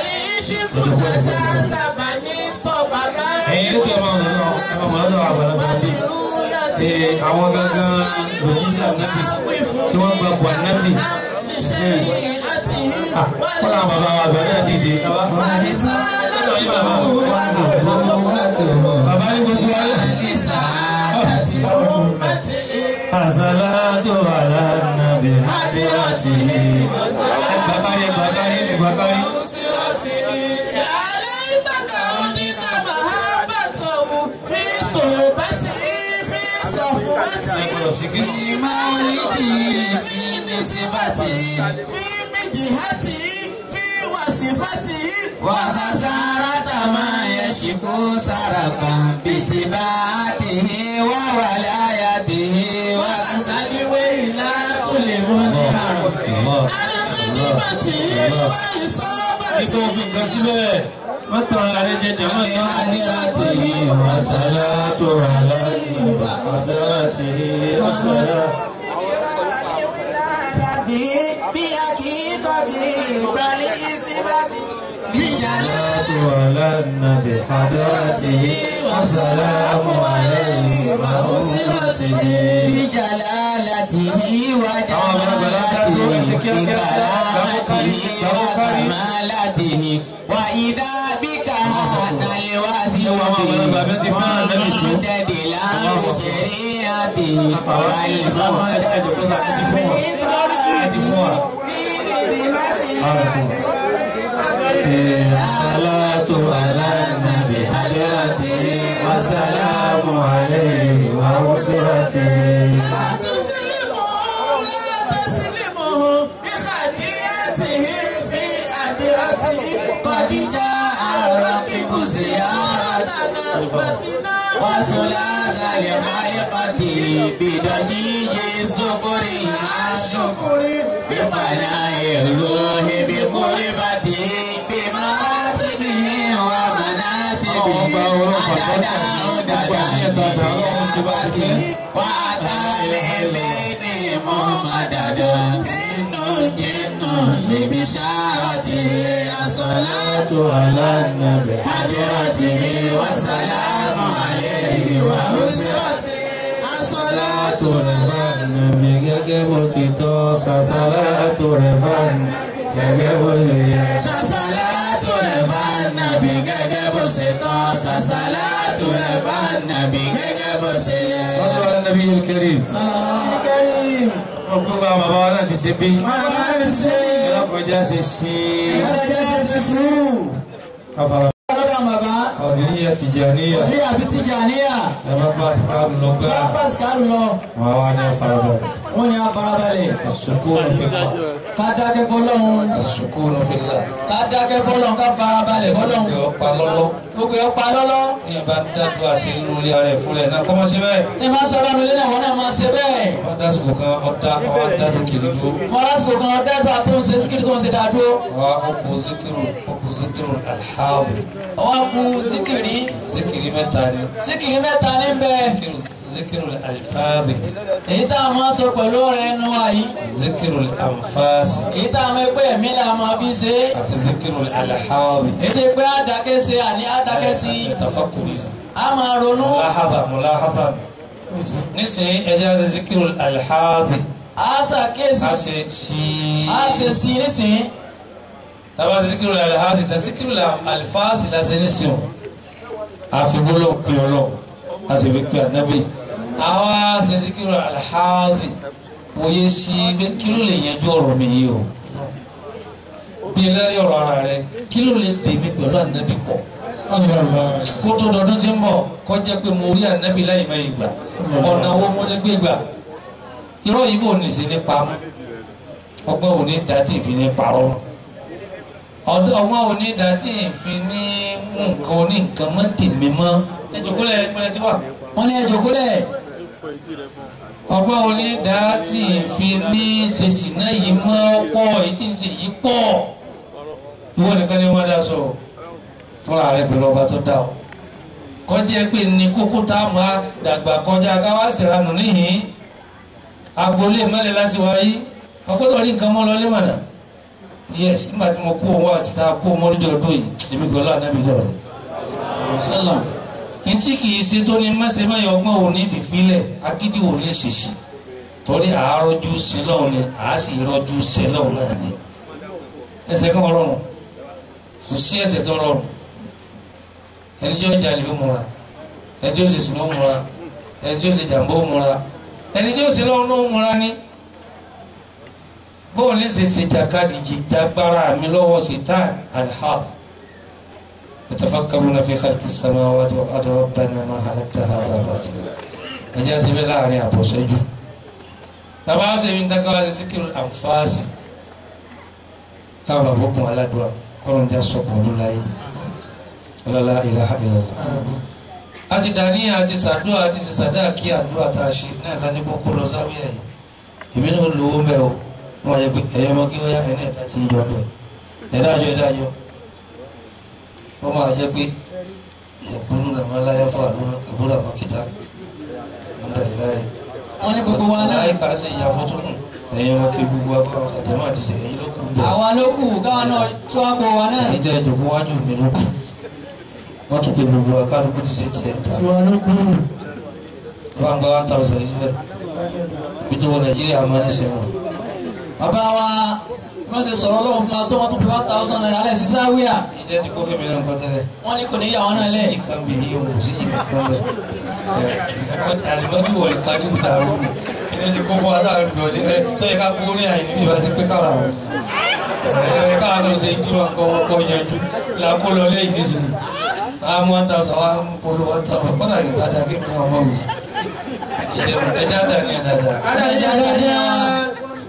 ẹ̀yẹ lẹ́tọ̀ ẹ̀rọ ọ̀rọ̀ àgbàlagbà bí àwọn gangan lòjíṣẹ́ ànábì tí wọ́n gba bu ànábì kọ́lá àwọn bàbá wa àgbà náà dìde bàbá ní gbogbo ayé. As-salatu ala nabi hadiratihi Bakari, Bakari, Bakari Alaibaka udika mahabbatuhu fi suhbatihi fi safwatihi fi mawlidihi fi nisbatihi fi midhatihi fi wasifatihi wa khasarata ma yashku sarafan bitibatihi wa walayatihi wa asadiwe ila tulimuni haram alakadimati wa isobati wọ́n tọrọ ààrẹ jẹjẹ wọ́n tọ́ hadiratihi wa salatu alayhi wa salatihi wa salatu bí akíkọ̀tì ìgbàlí ìsìbàtì bí salatu ala nabi hadiratihi wa salamu alayhi wa usratihi bí jalalatihi wa jamalatihi bí karamatihi wa kamalatihi wa idha bika naliwasi wa bi mudadi lambi shari'atihi wa ilhamati الصلاة على النبي حضرته والسلام عليه وأسرته لا تظلمهم لا تسلمهم بخديعتهم في أدرته قد جاء الركب زيارتنا مثنى وثلاث لحيقة بدجيج السكر الشكر بفناء الروح بقربته بمراتبه ومناسبه عددا عددا بنيابته وأتى من بينهم عددا جن جن ببشارته الصلاة على النبي حضرته والسلام عليه وأسرته الصلاة على النبي gẹ́gẹ́ bó ti tọ́ sàṣàlátù rẹ̀ fún gẹ́gẹ́ bó ṣe yẹ. sàṣàlátù rẹ̀ fún nàbí gẹ́gẹ́ bó ṣe tọ́ sàṣàlátù rẹ̀ fún nàbí gẹ́gẹ́ bó ṣe yẹ. ọlọ́run nàbí yìí kẹrì. sàlámù kẹrì. gbogbo àwọn bàbá wa náà ti ṣe bí. bàbá wa ti ṣe. ọlọ́pàá ṣe sí. ọlọ́pàá ṣe sùúrù. káfàrà. ọlọ́dọ̀ bàbá. Ọ̀dìríyà Tìjàníyà. Ọ̀dìríyà àbí Tìjàníyà. Ẹ bá Pásíkárù lọ gbá. Bá Pásíkárù lọ. Wọ́n wá ní afárabalẹ̀. Wọ́n ní afárabalẹ̀. As-sukunu fillah. Ká dákẹ́ fọlọ́run. As-sukunu fillah. Ká dákẹ́ fọlọ́run ká farabalẹ̀ fọlọ́run. Gbogbo ọ̀pá lọ́lọ́. Gbogbo ọ̀pá lọ́lọ́. Ní ìbá dájú àṣẹ inú ilé ara ẹ̀ fúnlẹ̀ náà kọ́ mọ́ sí bẹ́ẹ̀. Tí máa sọ ọ́nà ilé náà wọ́n náà máa ṣe bẹ́ẹ̀. Wọ́n dá sùkò kan ọ̀dá ọwọ́ dá síkìrì dúró. Wọ́n dá sùkò kan ọ̀dá ìgbà tó ń ṣe síkìrì tó ń ṣe dáadúró. Wọ́n ọkọ̀ zikiru ọkọ̀ zikiru alhaabu. Ọwọ́ kú síkìrì. Zikiri mẹ́ta ni. Síkìrì mẹ́ta ní bẹ́ẹ̀. Zikiru alifaabi. Èyí tá a máa sọ pẹ̀lú ọ̀rẹ́ ẹnu wa yìí. Zikiru anfaasi. Èyí tá a máa pẹ́ ẹ̀mí là máa fi ṣe. Àti zikiru alhaabi. Èyí tí pé àdàkẹ́ ṣe àní àdàkẹ́ sí. Tafakuri. A máa ronú. Mulahaba mulahaba. Nísìnyí ẹja ti zikiru alhaabi. A ṣàkíyèsí. A ṣe sí. A ṣe sí nísìnyí. Taba zikiru alhaabi ta zikiru alifaasi la ṣe nísìnyí. Àfigbolo kuyọlọ. A sì fi pe ànábì. Àwa ṣe zikiru alhaabi. Wòye sí pé kí ló lè yanjú ọ̀rọ̀ mi yìí o. Bí lẹ́rìí ọ̀rọ̀ ara rẹ̀ kí ló lè dèmí pẹ̀lú ànábì pọ̀. Kótó dọdún tí ń bọ̀ kọjá pé mo rí ànábì láì máa ìgbà ọ̀nà owó mo lè gbé gbà irọ́ yìí bò ní sí ní pamọ́ ọgbọ́n ò ní dàtí ìfi ní parọ́ ọgbọ́n ò ní dàtí ìfi ní nǹkan oní nǹkan mọ́ tèmi mọ́ ẹjọ́kúlẹ̀ ẹgbẹ́rẹ́ tí wà. Wọ́n ní ẹjọ́kúlẹ̀. ọgbọ́n ò ní dàtí ìfi ní ṣèṣì náà yìí mọ́ pọ̀ èyí tí ń ṣe yìí pọ̀ ìwọ nìkan ni wọ́n dá sọ̀rọ̀ fúnra rẹ̀ pẹ̀lú ọba tó dá o kọjá pé ní kókó tá a máa dàgbà kọjá káwá sèrànù níhìn agboolé mẹ́lẹ̀ láti wáyé ọgbọ́dọ̀ rí nǹkan mọ́ lọ lẹ́mọ̀nà yes nígbà tí mo kó owó àsìta kó mọ́lódé ọdún yìí èmi gbọ́dọ̀ ànábì dọ̀rọ̀ sọ́lá ntí kì í ṣe tó ní mẹ́sẹ̀ mẹ́yọ̀ ọgbọ́n ò ní fìfilẹ̀ agídí ò ní ṣèṣì torí àárọ̀jú sílọ̀ ni àá sì rọ́jú sílọ̀ náà ni ẹsẹ̀ kan rọrùn kò sí ẹsẹ̀ tó rọrùn ẹni tí ó jalè ó múra ẹni tí ó ṣe sùn ó múra ẹni tí ó ṣe jàmbá ó múra ẹni tí ó ṣe lọ́wọ́ ó múra ní. bóun ní ṣe ṣe jàkadì jìjàgbára mi lọ́wọ́ ṣètàn alhaf yatafakkaruna fi khalqi samawati wal ardi rabbana ma halakta hadha batila ẹjẹ́ ṣe bí láàrin àbọ̀ṣẹ́jú. tàbá ṣe fi ń dákàwá ṣe síkìrì àǹfààsì táwọn àbọ̀kùn aládùá kọ́lọ̀ ń já sọ̀kùn ọdún láyé. La ilaha illallah. Àti dàníyà àti sàdúrà àti sàdá kí àdúrà tá a ṣe náà lání kókó lọ sáwíyà yìí. Èmi náà lówó mẹ́ o. Wọ́n yẹ pé ẹ̀yọ́ ọmọ kí wọ́n yá ẹ̀ní ẹ̀dá ti ń jọ bẹ̀. Ẹ̀dájọ́ ẹ̀dájọ́. Wọ́n máa jẹ́ pé ìyàgbọ́nú làwọn aláyá fún àdúrà àbúrò àwọn kìtà. Wọ́n dàrí láyé. Wọ́n ní gbogbo wa náà. Láyé ká ṣe ìyá fọ́tò nù. Ẹ̀yin ọmọ kí gbogbo akọ́ àjẹmọ́ àti ṣẹ̀yìn ló kù bẹ̀. Àwa ló kù káwọn náà tó àpò wa náà. Ẹ̀yin jẹ́ ìjọba wájú mi ló kù. Wọ́n tún pé gbogbo akálukú ti ṣe tiẹ̀ ta. Tiwa ló kú. Wọ́n gba one thousand yìí bẹ́ẹ̀. Bí tó wọ Nàìjíríà máa ń ṣe wọn. Bàbá wa wọ́n ti sọ̀rọ̀ lọ́wọ́ fún wa tó wọ́n tún fi one thousand naira alẹ́ sí sáwíà. Ìjẹ́ ti kó fèmí náà kọ́tẹ́lẹ̀. Wọ́n ní kò ní yà wọ́n náà lẹ̀. Ìkan bì í òun sí ìkan kan bẹ̀. Àlùmọ́bí wọ̀lì kájú tààrú. Ìjẹ́ ti kó fún wa láàrin ìgbọ̀lẹ́ ẹ̀ tó yẹ ká kó ní àìní bí ìbá ti pé kára wọn. káwọn ló ṣe kí wọn kọ ọkọ yanjú làkó lọ lẹ́yìn nísìnyí àwọn one thousand wa ń polo one thousand kọ́nà ìbàdàn kí n kọ́ ọmọ mi ẹja dàní ẹ̀ dáadáa. ẹja dáadáa.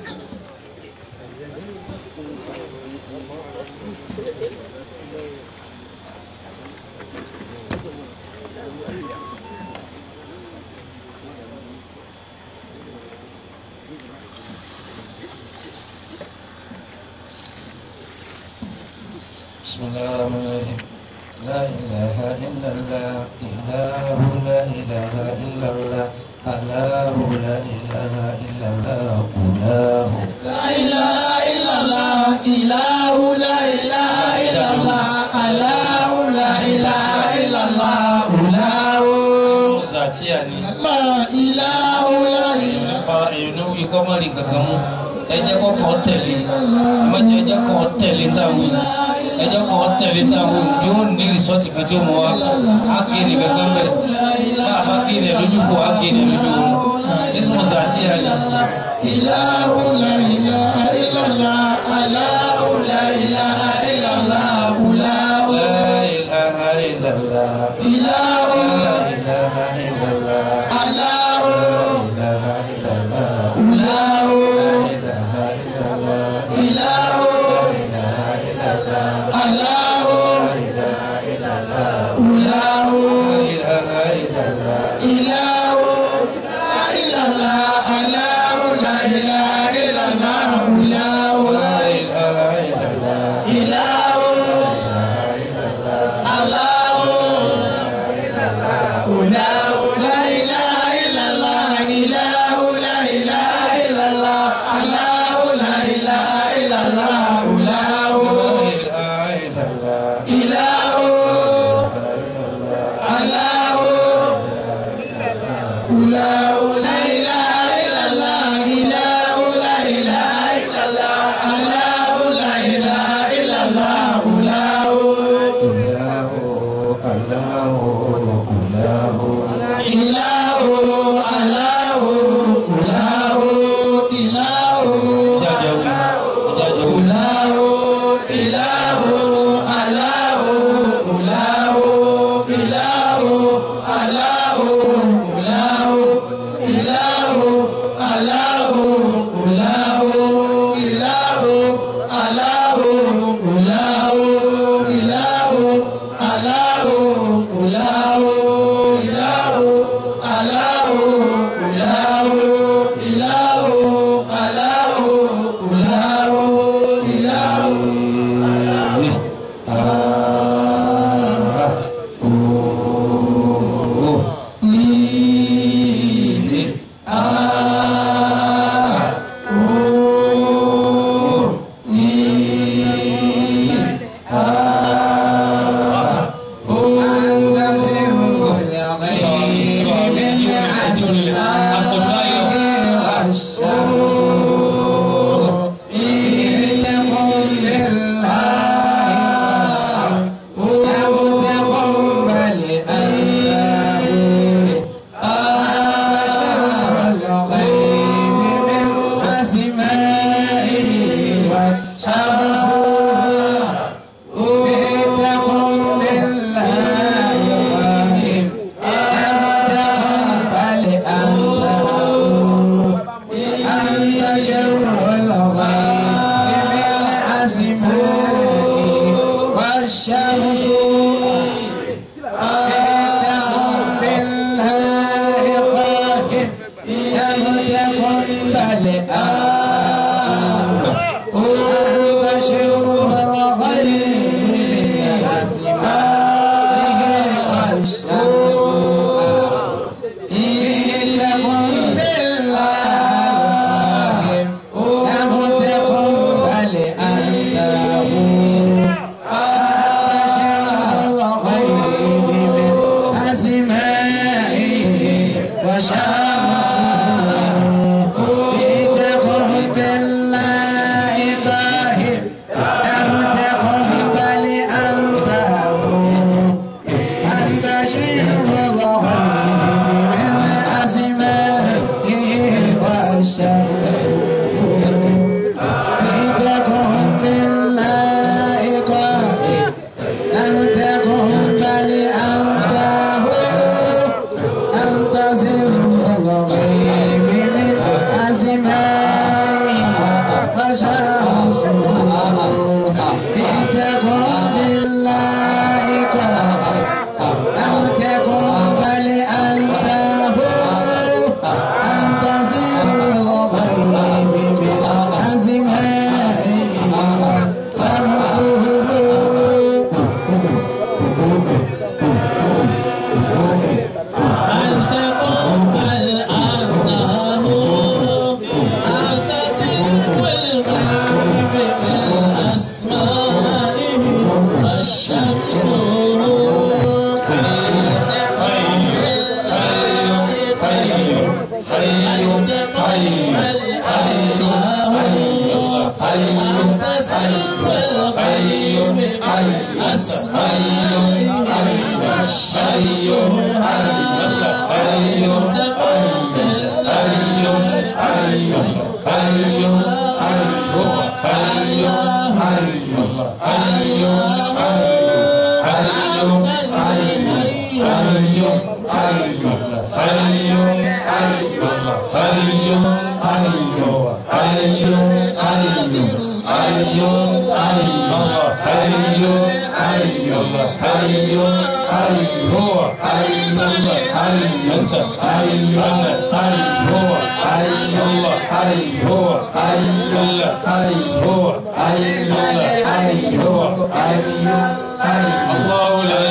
بسم الله الرحمن الرحيم لا إله إلا الله إله لا إله إلا الله الله لا إله إلا الله الله لا إله إلا الله إله لا إله إلا الله الله لا إله إلا الله الله Zatiani لا إله لا إله fa ìrònú ikọ́ mọ́rin kankan mú ẹjẹ́ kọ́kọ́ tẹ̀lé mọ́jẹ́ ẹjẹ́ kọ́ tẹ̀lé táwọn ẹjẹ́ kọ́ tẹ̀lé táwọn yóò ní rìsọ́ọ̀tì kan tí ó mọ̀ wá ákìrì kankan bẹ̀rẹ̀ láàbá kìrì ẹ̀ lójú fò ákìrì ẹ̀ lójú wọn ismu Zatiani إله لا إله إلا الله الله لا إله إلا الله الله لا إله إلا الله إله لا إله إلا الله الله لا إله إلا الله الله لا إله إلا الله إله لا إله إلا الله الله لا إله إلا الله الله لا إله إلا الله إله لا إله إلا الله الله لا إله إلا الله الله لا إله إلا الله إله الله إله لا إله إلا الله إله لا إله إلا الله الله لا إله إلا الله الله إله الله الله لا إله إلا الله إله لا إله إلا الله الله لا إله إلا الله الله إله الله إله إله الله إله الله الله إله الله الله إله الله الله إله الله الله إله الله الله إله الله الله إله الله الله إله Oh شمس إن تكن بالله كافر أو تكن فلأنت هو أنت سر الغيب بالأزمان سمسه أنت قم الأنته أنت سر الغيب بالأسماء والشمس الله لا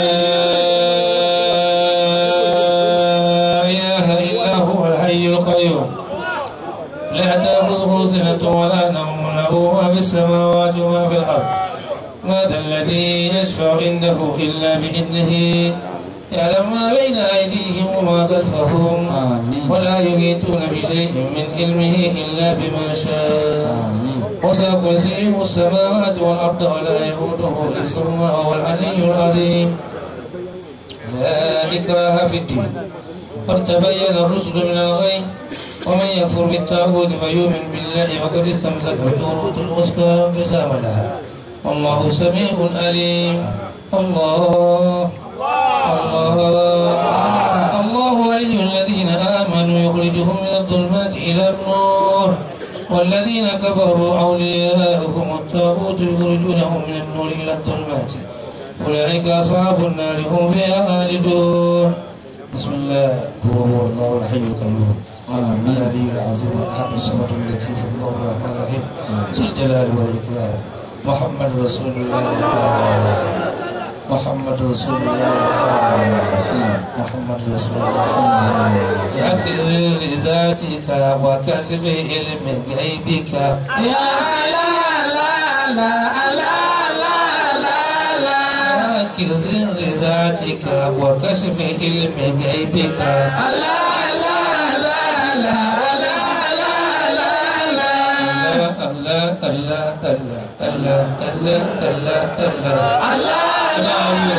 إله إلا هو الحي القيوم لا تأخذه سنة ولا نوم له ما في السماوات وما في الأرض هذا الذي يشفع عنده إلا بإذنه يعلم ما بين أيديهم وما خلفهم ولا يحيطون بشيء من علمه إلا بما شاء وسع كرسيه السماوات والأرض ولا يئوده حفظهما وهو العلي العظيم لا إكراه في الدين قد تبين الرشد من الغي ومن يكفر بالطاغوت فيؤمن بالله فقد استمسك بالعروة الوثقى لا انفصام لها والله سميع عليم. الله الله الله ولي الذين آمنوا يخرجهم من الظلمات إلى النور والذين كفروا أولياؤهم الطاغوت يخرجونهم من النور إلى الظلمات أولئك أصحاب النار هم فيها خالدون. بسم الله هو هو الله الحي القيوم العلي العظيم الحق الصمد اللطيف الله الرحمن الرحيم ذو الجلال والإكرام محمد رسول الله محمد رسول الله محمد رسول الله ذكر لذاتك وكسب علم غيبك يا لا لا لا لا ذكر لذاتك وكشف علم غيبك لا لا لا لا الله الله الله الله الله الله الله الله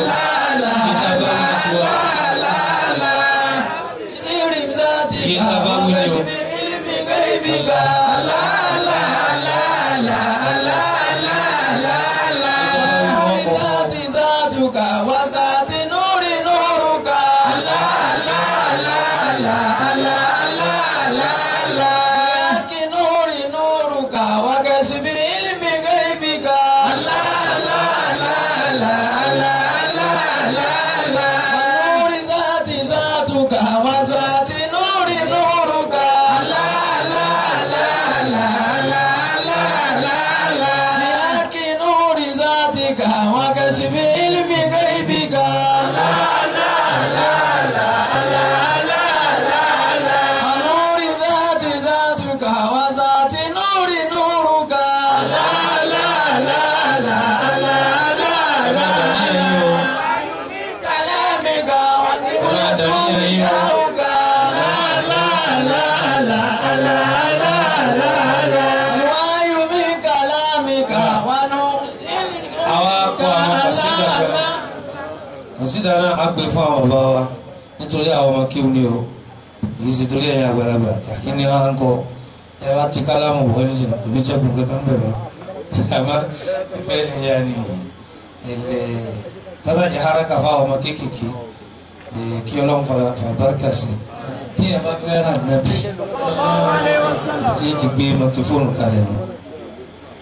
Kọ̀sídàá àgbẹ̀ fún àwọn ọba wa nítorí àwọn ọmọ kí o ní o kì í ṣe torí ẹ̀yìn àgbàlagbà kí ni wọ́n á ń kọ́ ẹ wá ti kálámù bọ́ ní sinmi oníṣẹ́gun kankan bẹ̀rẹ̀ àmọ́ ìfẹ́ ẹ̀yà ni ilẹ̀ kásájì haraka fún àwọn ọmọ kéékèèké kí ọlọ́run fàbárkà sí tí ẹ bá fẹ́ rà nàbí kí ẹ ti gbé mọ́kífóònù kalẹ̀ nù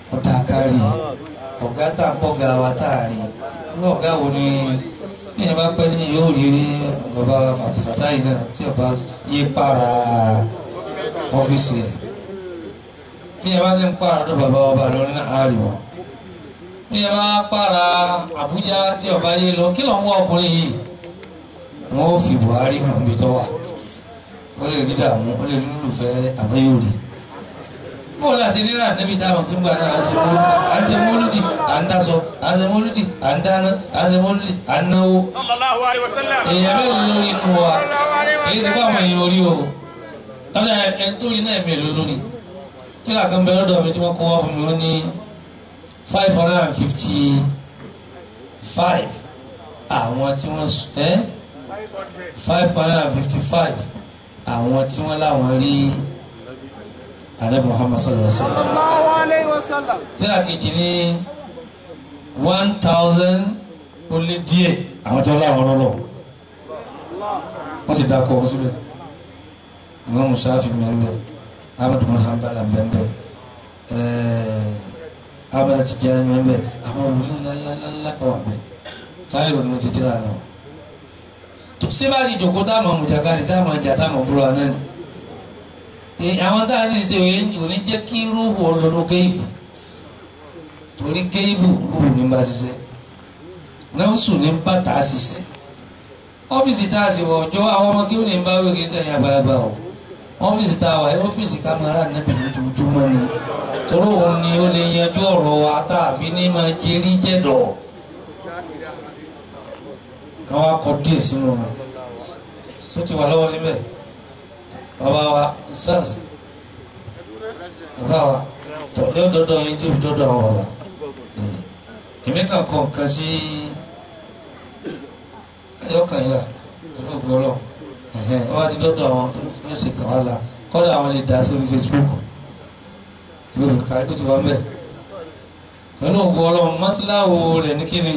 ọ̀dà kárí ọ̀gá tá a pọ̀ ga wa tá a rí ní ọ̀gá wo ni bí ẹ bá pẹ́ ní yóò rí bàbá fàtìfàtà yìí náà tí ọba yé para ọ́fíìsì ẹ̀ bí ẹ bá ti ń para ọ̀dọ̀ bàbá ọba lórí náà á rí wọn bí ẹ bá para Àbújá tí ọba yé lọ kí ló ń wá ọkùnrin yìí wọn ò fi Buhari hàn bí tó wà ó lè rí dààmú ó lè lùlùfẹ́ àmọ́ yóò rí bọ́ọ̀ láti rí náà níbi táwọn tó ń gbà náà à ń ṣe mọ́lúdì à ń dáṣọ à ń ṣe mọ́lúdì à ń dáná à ń ṣe mọ́lúdì à ń náwó. èèyàn mélòó lórí inú wa kì í ṣe fún àwọn èèyàn orí o tọ́lá ẹni tó rí náà mélòó lórí kí làkàn bẹ lọ́dọ̀ mi tí wọ́n kọ́ wá fún mi wọ́n ní five hundred and fifty five àwọn tí wọ́n ẹ́ five hundred and fifty five àwọn tí wọ́n láwọn rí Ànábì Muhammad sallallahu alaihi wasallam tíra kejì ní one thousand ó lé díẹ̀ àwọn tí wọ́n láwọn lọ́lọ́ wọ́n ti dákọ̀ wọ́n síbẹ̀ Imam Shafi mẹ́mbẹ́ Ahmad bin Hanbal mẹ́mbẹ́ Ahmad Tijani mẹ́mbẹ́ àwọn olùlé ńláńláńlá wà bẹ́ẹ̀ táyé wọn ni wọ́n ti tíra náà tó sébàdì ìjòkó táwọn mùjàkadì táwọn ajá táwọn búrọ̀ náà àwọn tá a sì ṣe òní jẹ́ kí rúhù ọlọ́dún kéèbù torí kéèbù rúhù ní bá ṣiṣẹ́ náà sùn ní bàtà ṣiṣẹ́ ọ́fíìsì tá a sì wọ̀ ọjọ́ àwọn ọmọ kí ó ní bá wéèké sẹ́yìn àgbàlagbà o ọ́fíìsì tá a wà ọ́fíìsì kámẹ́rà níbi lójoojúmọ́ ni torí òun ni ó lè yanjú ọ̀rọ̀ wa tá a fi ní máa jerí jẹ́dọ̀ àwọn akọ díẹ̀ sínú wọn sọ ti wà lọ́wọ́ níbẹ̀ bàbá wa sars bàbá wa tọ yóò dọdọ yín tí o fi dọdọ àwọn bàbá èmi kàn kọ nǹkan sí ayọkàn yìí la olóògùn ọlọ wọn ti dọdọ àwọn yóò ṣe kàn wá la kọ́dọ̀ àwọn lè dá sórí Facebook kí o fi ká o ti wá mẹ́ pẹ̀lú ògùn ọlọ́run mọ́tíláwo rẹ̀ ní kíni.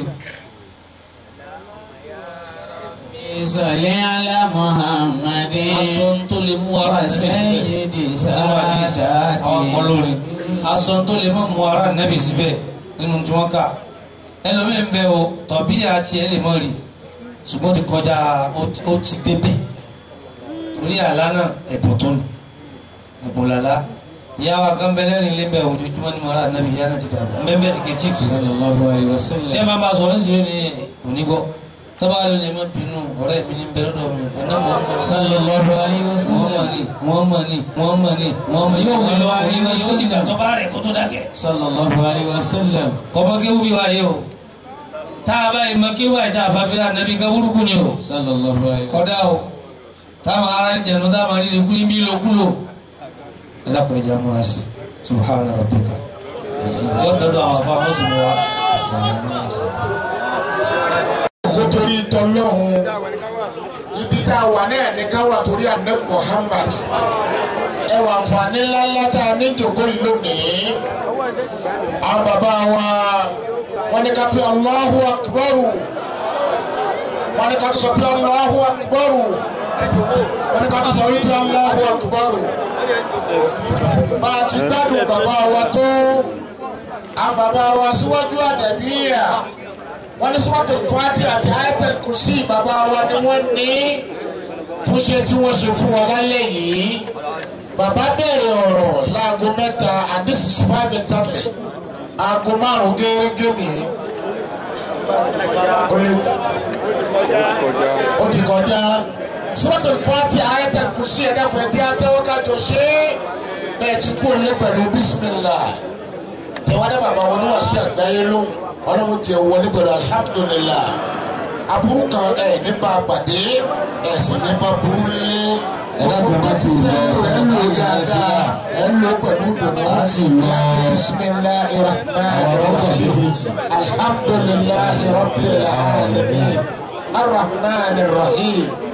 Salli ala Muhammadin aṣọ tó lè mú ara sayyidi saadati àwọn ọmọ lórí aṣọ tó lè mú ara nẹ́bì síbẹ̀ nínú tí wọ́n kà ẹlòmíì ń bẹ o tọ̀bí àti ẹ lè mọ̀ rí ṣùgbọ́n ti kọjá ó ti débẹ̀ torí àlá náà ẹ̀bùn tó nù ẹ̀bùn làlá ìyá wa kan bẹ lẹ́rìn lé bẹ́ẹ̀ ojoojúmọ́ ní ara nẹ́bì ìyá náà ti dàgbà mẹ́bẹ́ ti kẹ́ tíìkì sallallahu alaihi wasallam. ẹ máa bá a sọ̀rọ̀ nítorí ní onígbọ́ tọ́ba ló lè má bínú ọ̀rẹ́ mi ní bẹ́ẹ̀ lọ́dọ̀ mi ẹ̀ná mọ̀ ọ́ sallallahu alaihi wasallam. wọ́n mọ̀ ní wọ́n mọ̀ ní wọ́n mọ̀ ní yóò wọ́n lọ́wọ́ ní yóò dìgbà tó bá rẹ̀ kó tó dákẹ́. sallallahu alaihi wasallam. kọ́mọ kí wúbi wáyé o tá a bá yìí mọ kí wáyé tá a bá fi rà nàbí ká wúrúkú ni o. sallallahu alaihi wasallam. kọ́dá o táwọn ará ń jẹun táwọn ará ń kúlí bí lókúlò. ẹ dákun ẹja múra sí subhana rabbika yóò tẹ́lẹ̀ àwọn afọ àwọn sùnmọ́ wa. torí tọlọ́hún ibi tá a wà náà ní ká wà torí àná Muhammad ẹ wà àǹfààní ńláńlá tá a ní ìjòkó yìí lónìí àwọn bàbá wa wọn ní ká fi Allahu Akbaru wọn ní ká sọ pé Allahu Akbaru wọn ní ká sọ wípé Allahu Akbaru bá a ti gbádùn bàbá wa tó àwọn bàbá wa síwájú àdàbíyà wọ́n ní sọ́tò fàtí àti ayatul kursi bàbá wa ni wọ́n ní fúnṣe tí wọ́n ṣe fún wa lálẹ́ yìí bàbá bẹ̀rẹ̀ ọ̀rọ̀ láago mẹ́ta and this is five exactly aago márùn-ún gẹ́gẹ́ mi ó ti kọjá sọ́tò fàtí ayatul kursi ẹ̀dá pẹ̀lú àtẹwọ́ kájọ ṣe bẹ́ẹ̀ tí kò lé pẹ̀lú bísímìlá tẹ̀wádé bàbá wọn ní wàá sí àgbáyé lóhùn ọlọ́run jẹ wọlé pẹ̀lú alhamdulillah aburú kan ẹ̀ nípa àpàdé ẹ̀sìn nípa burú lé ọkọ̀ tí ẹ lò dáadáa ẹ lò pẹ̀lú dùnú bisimilahi rahman rahim alhamdulillahi rabbil alamin arrahman rahim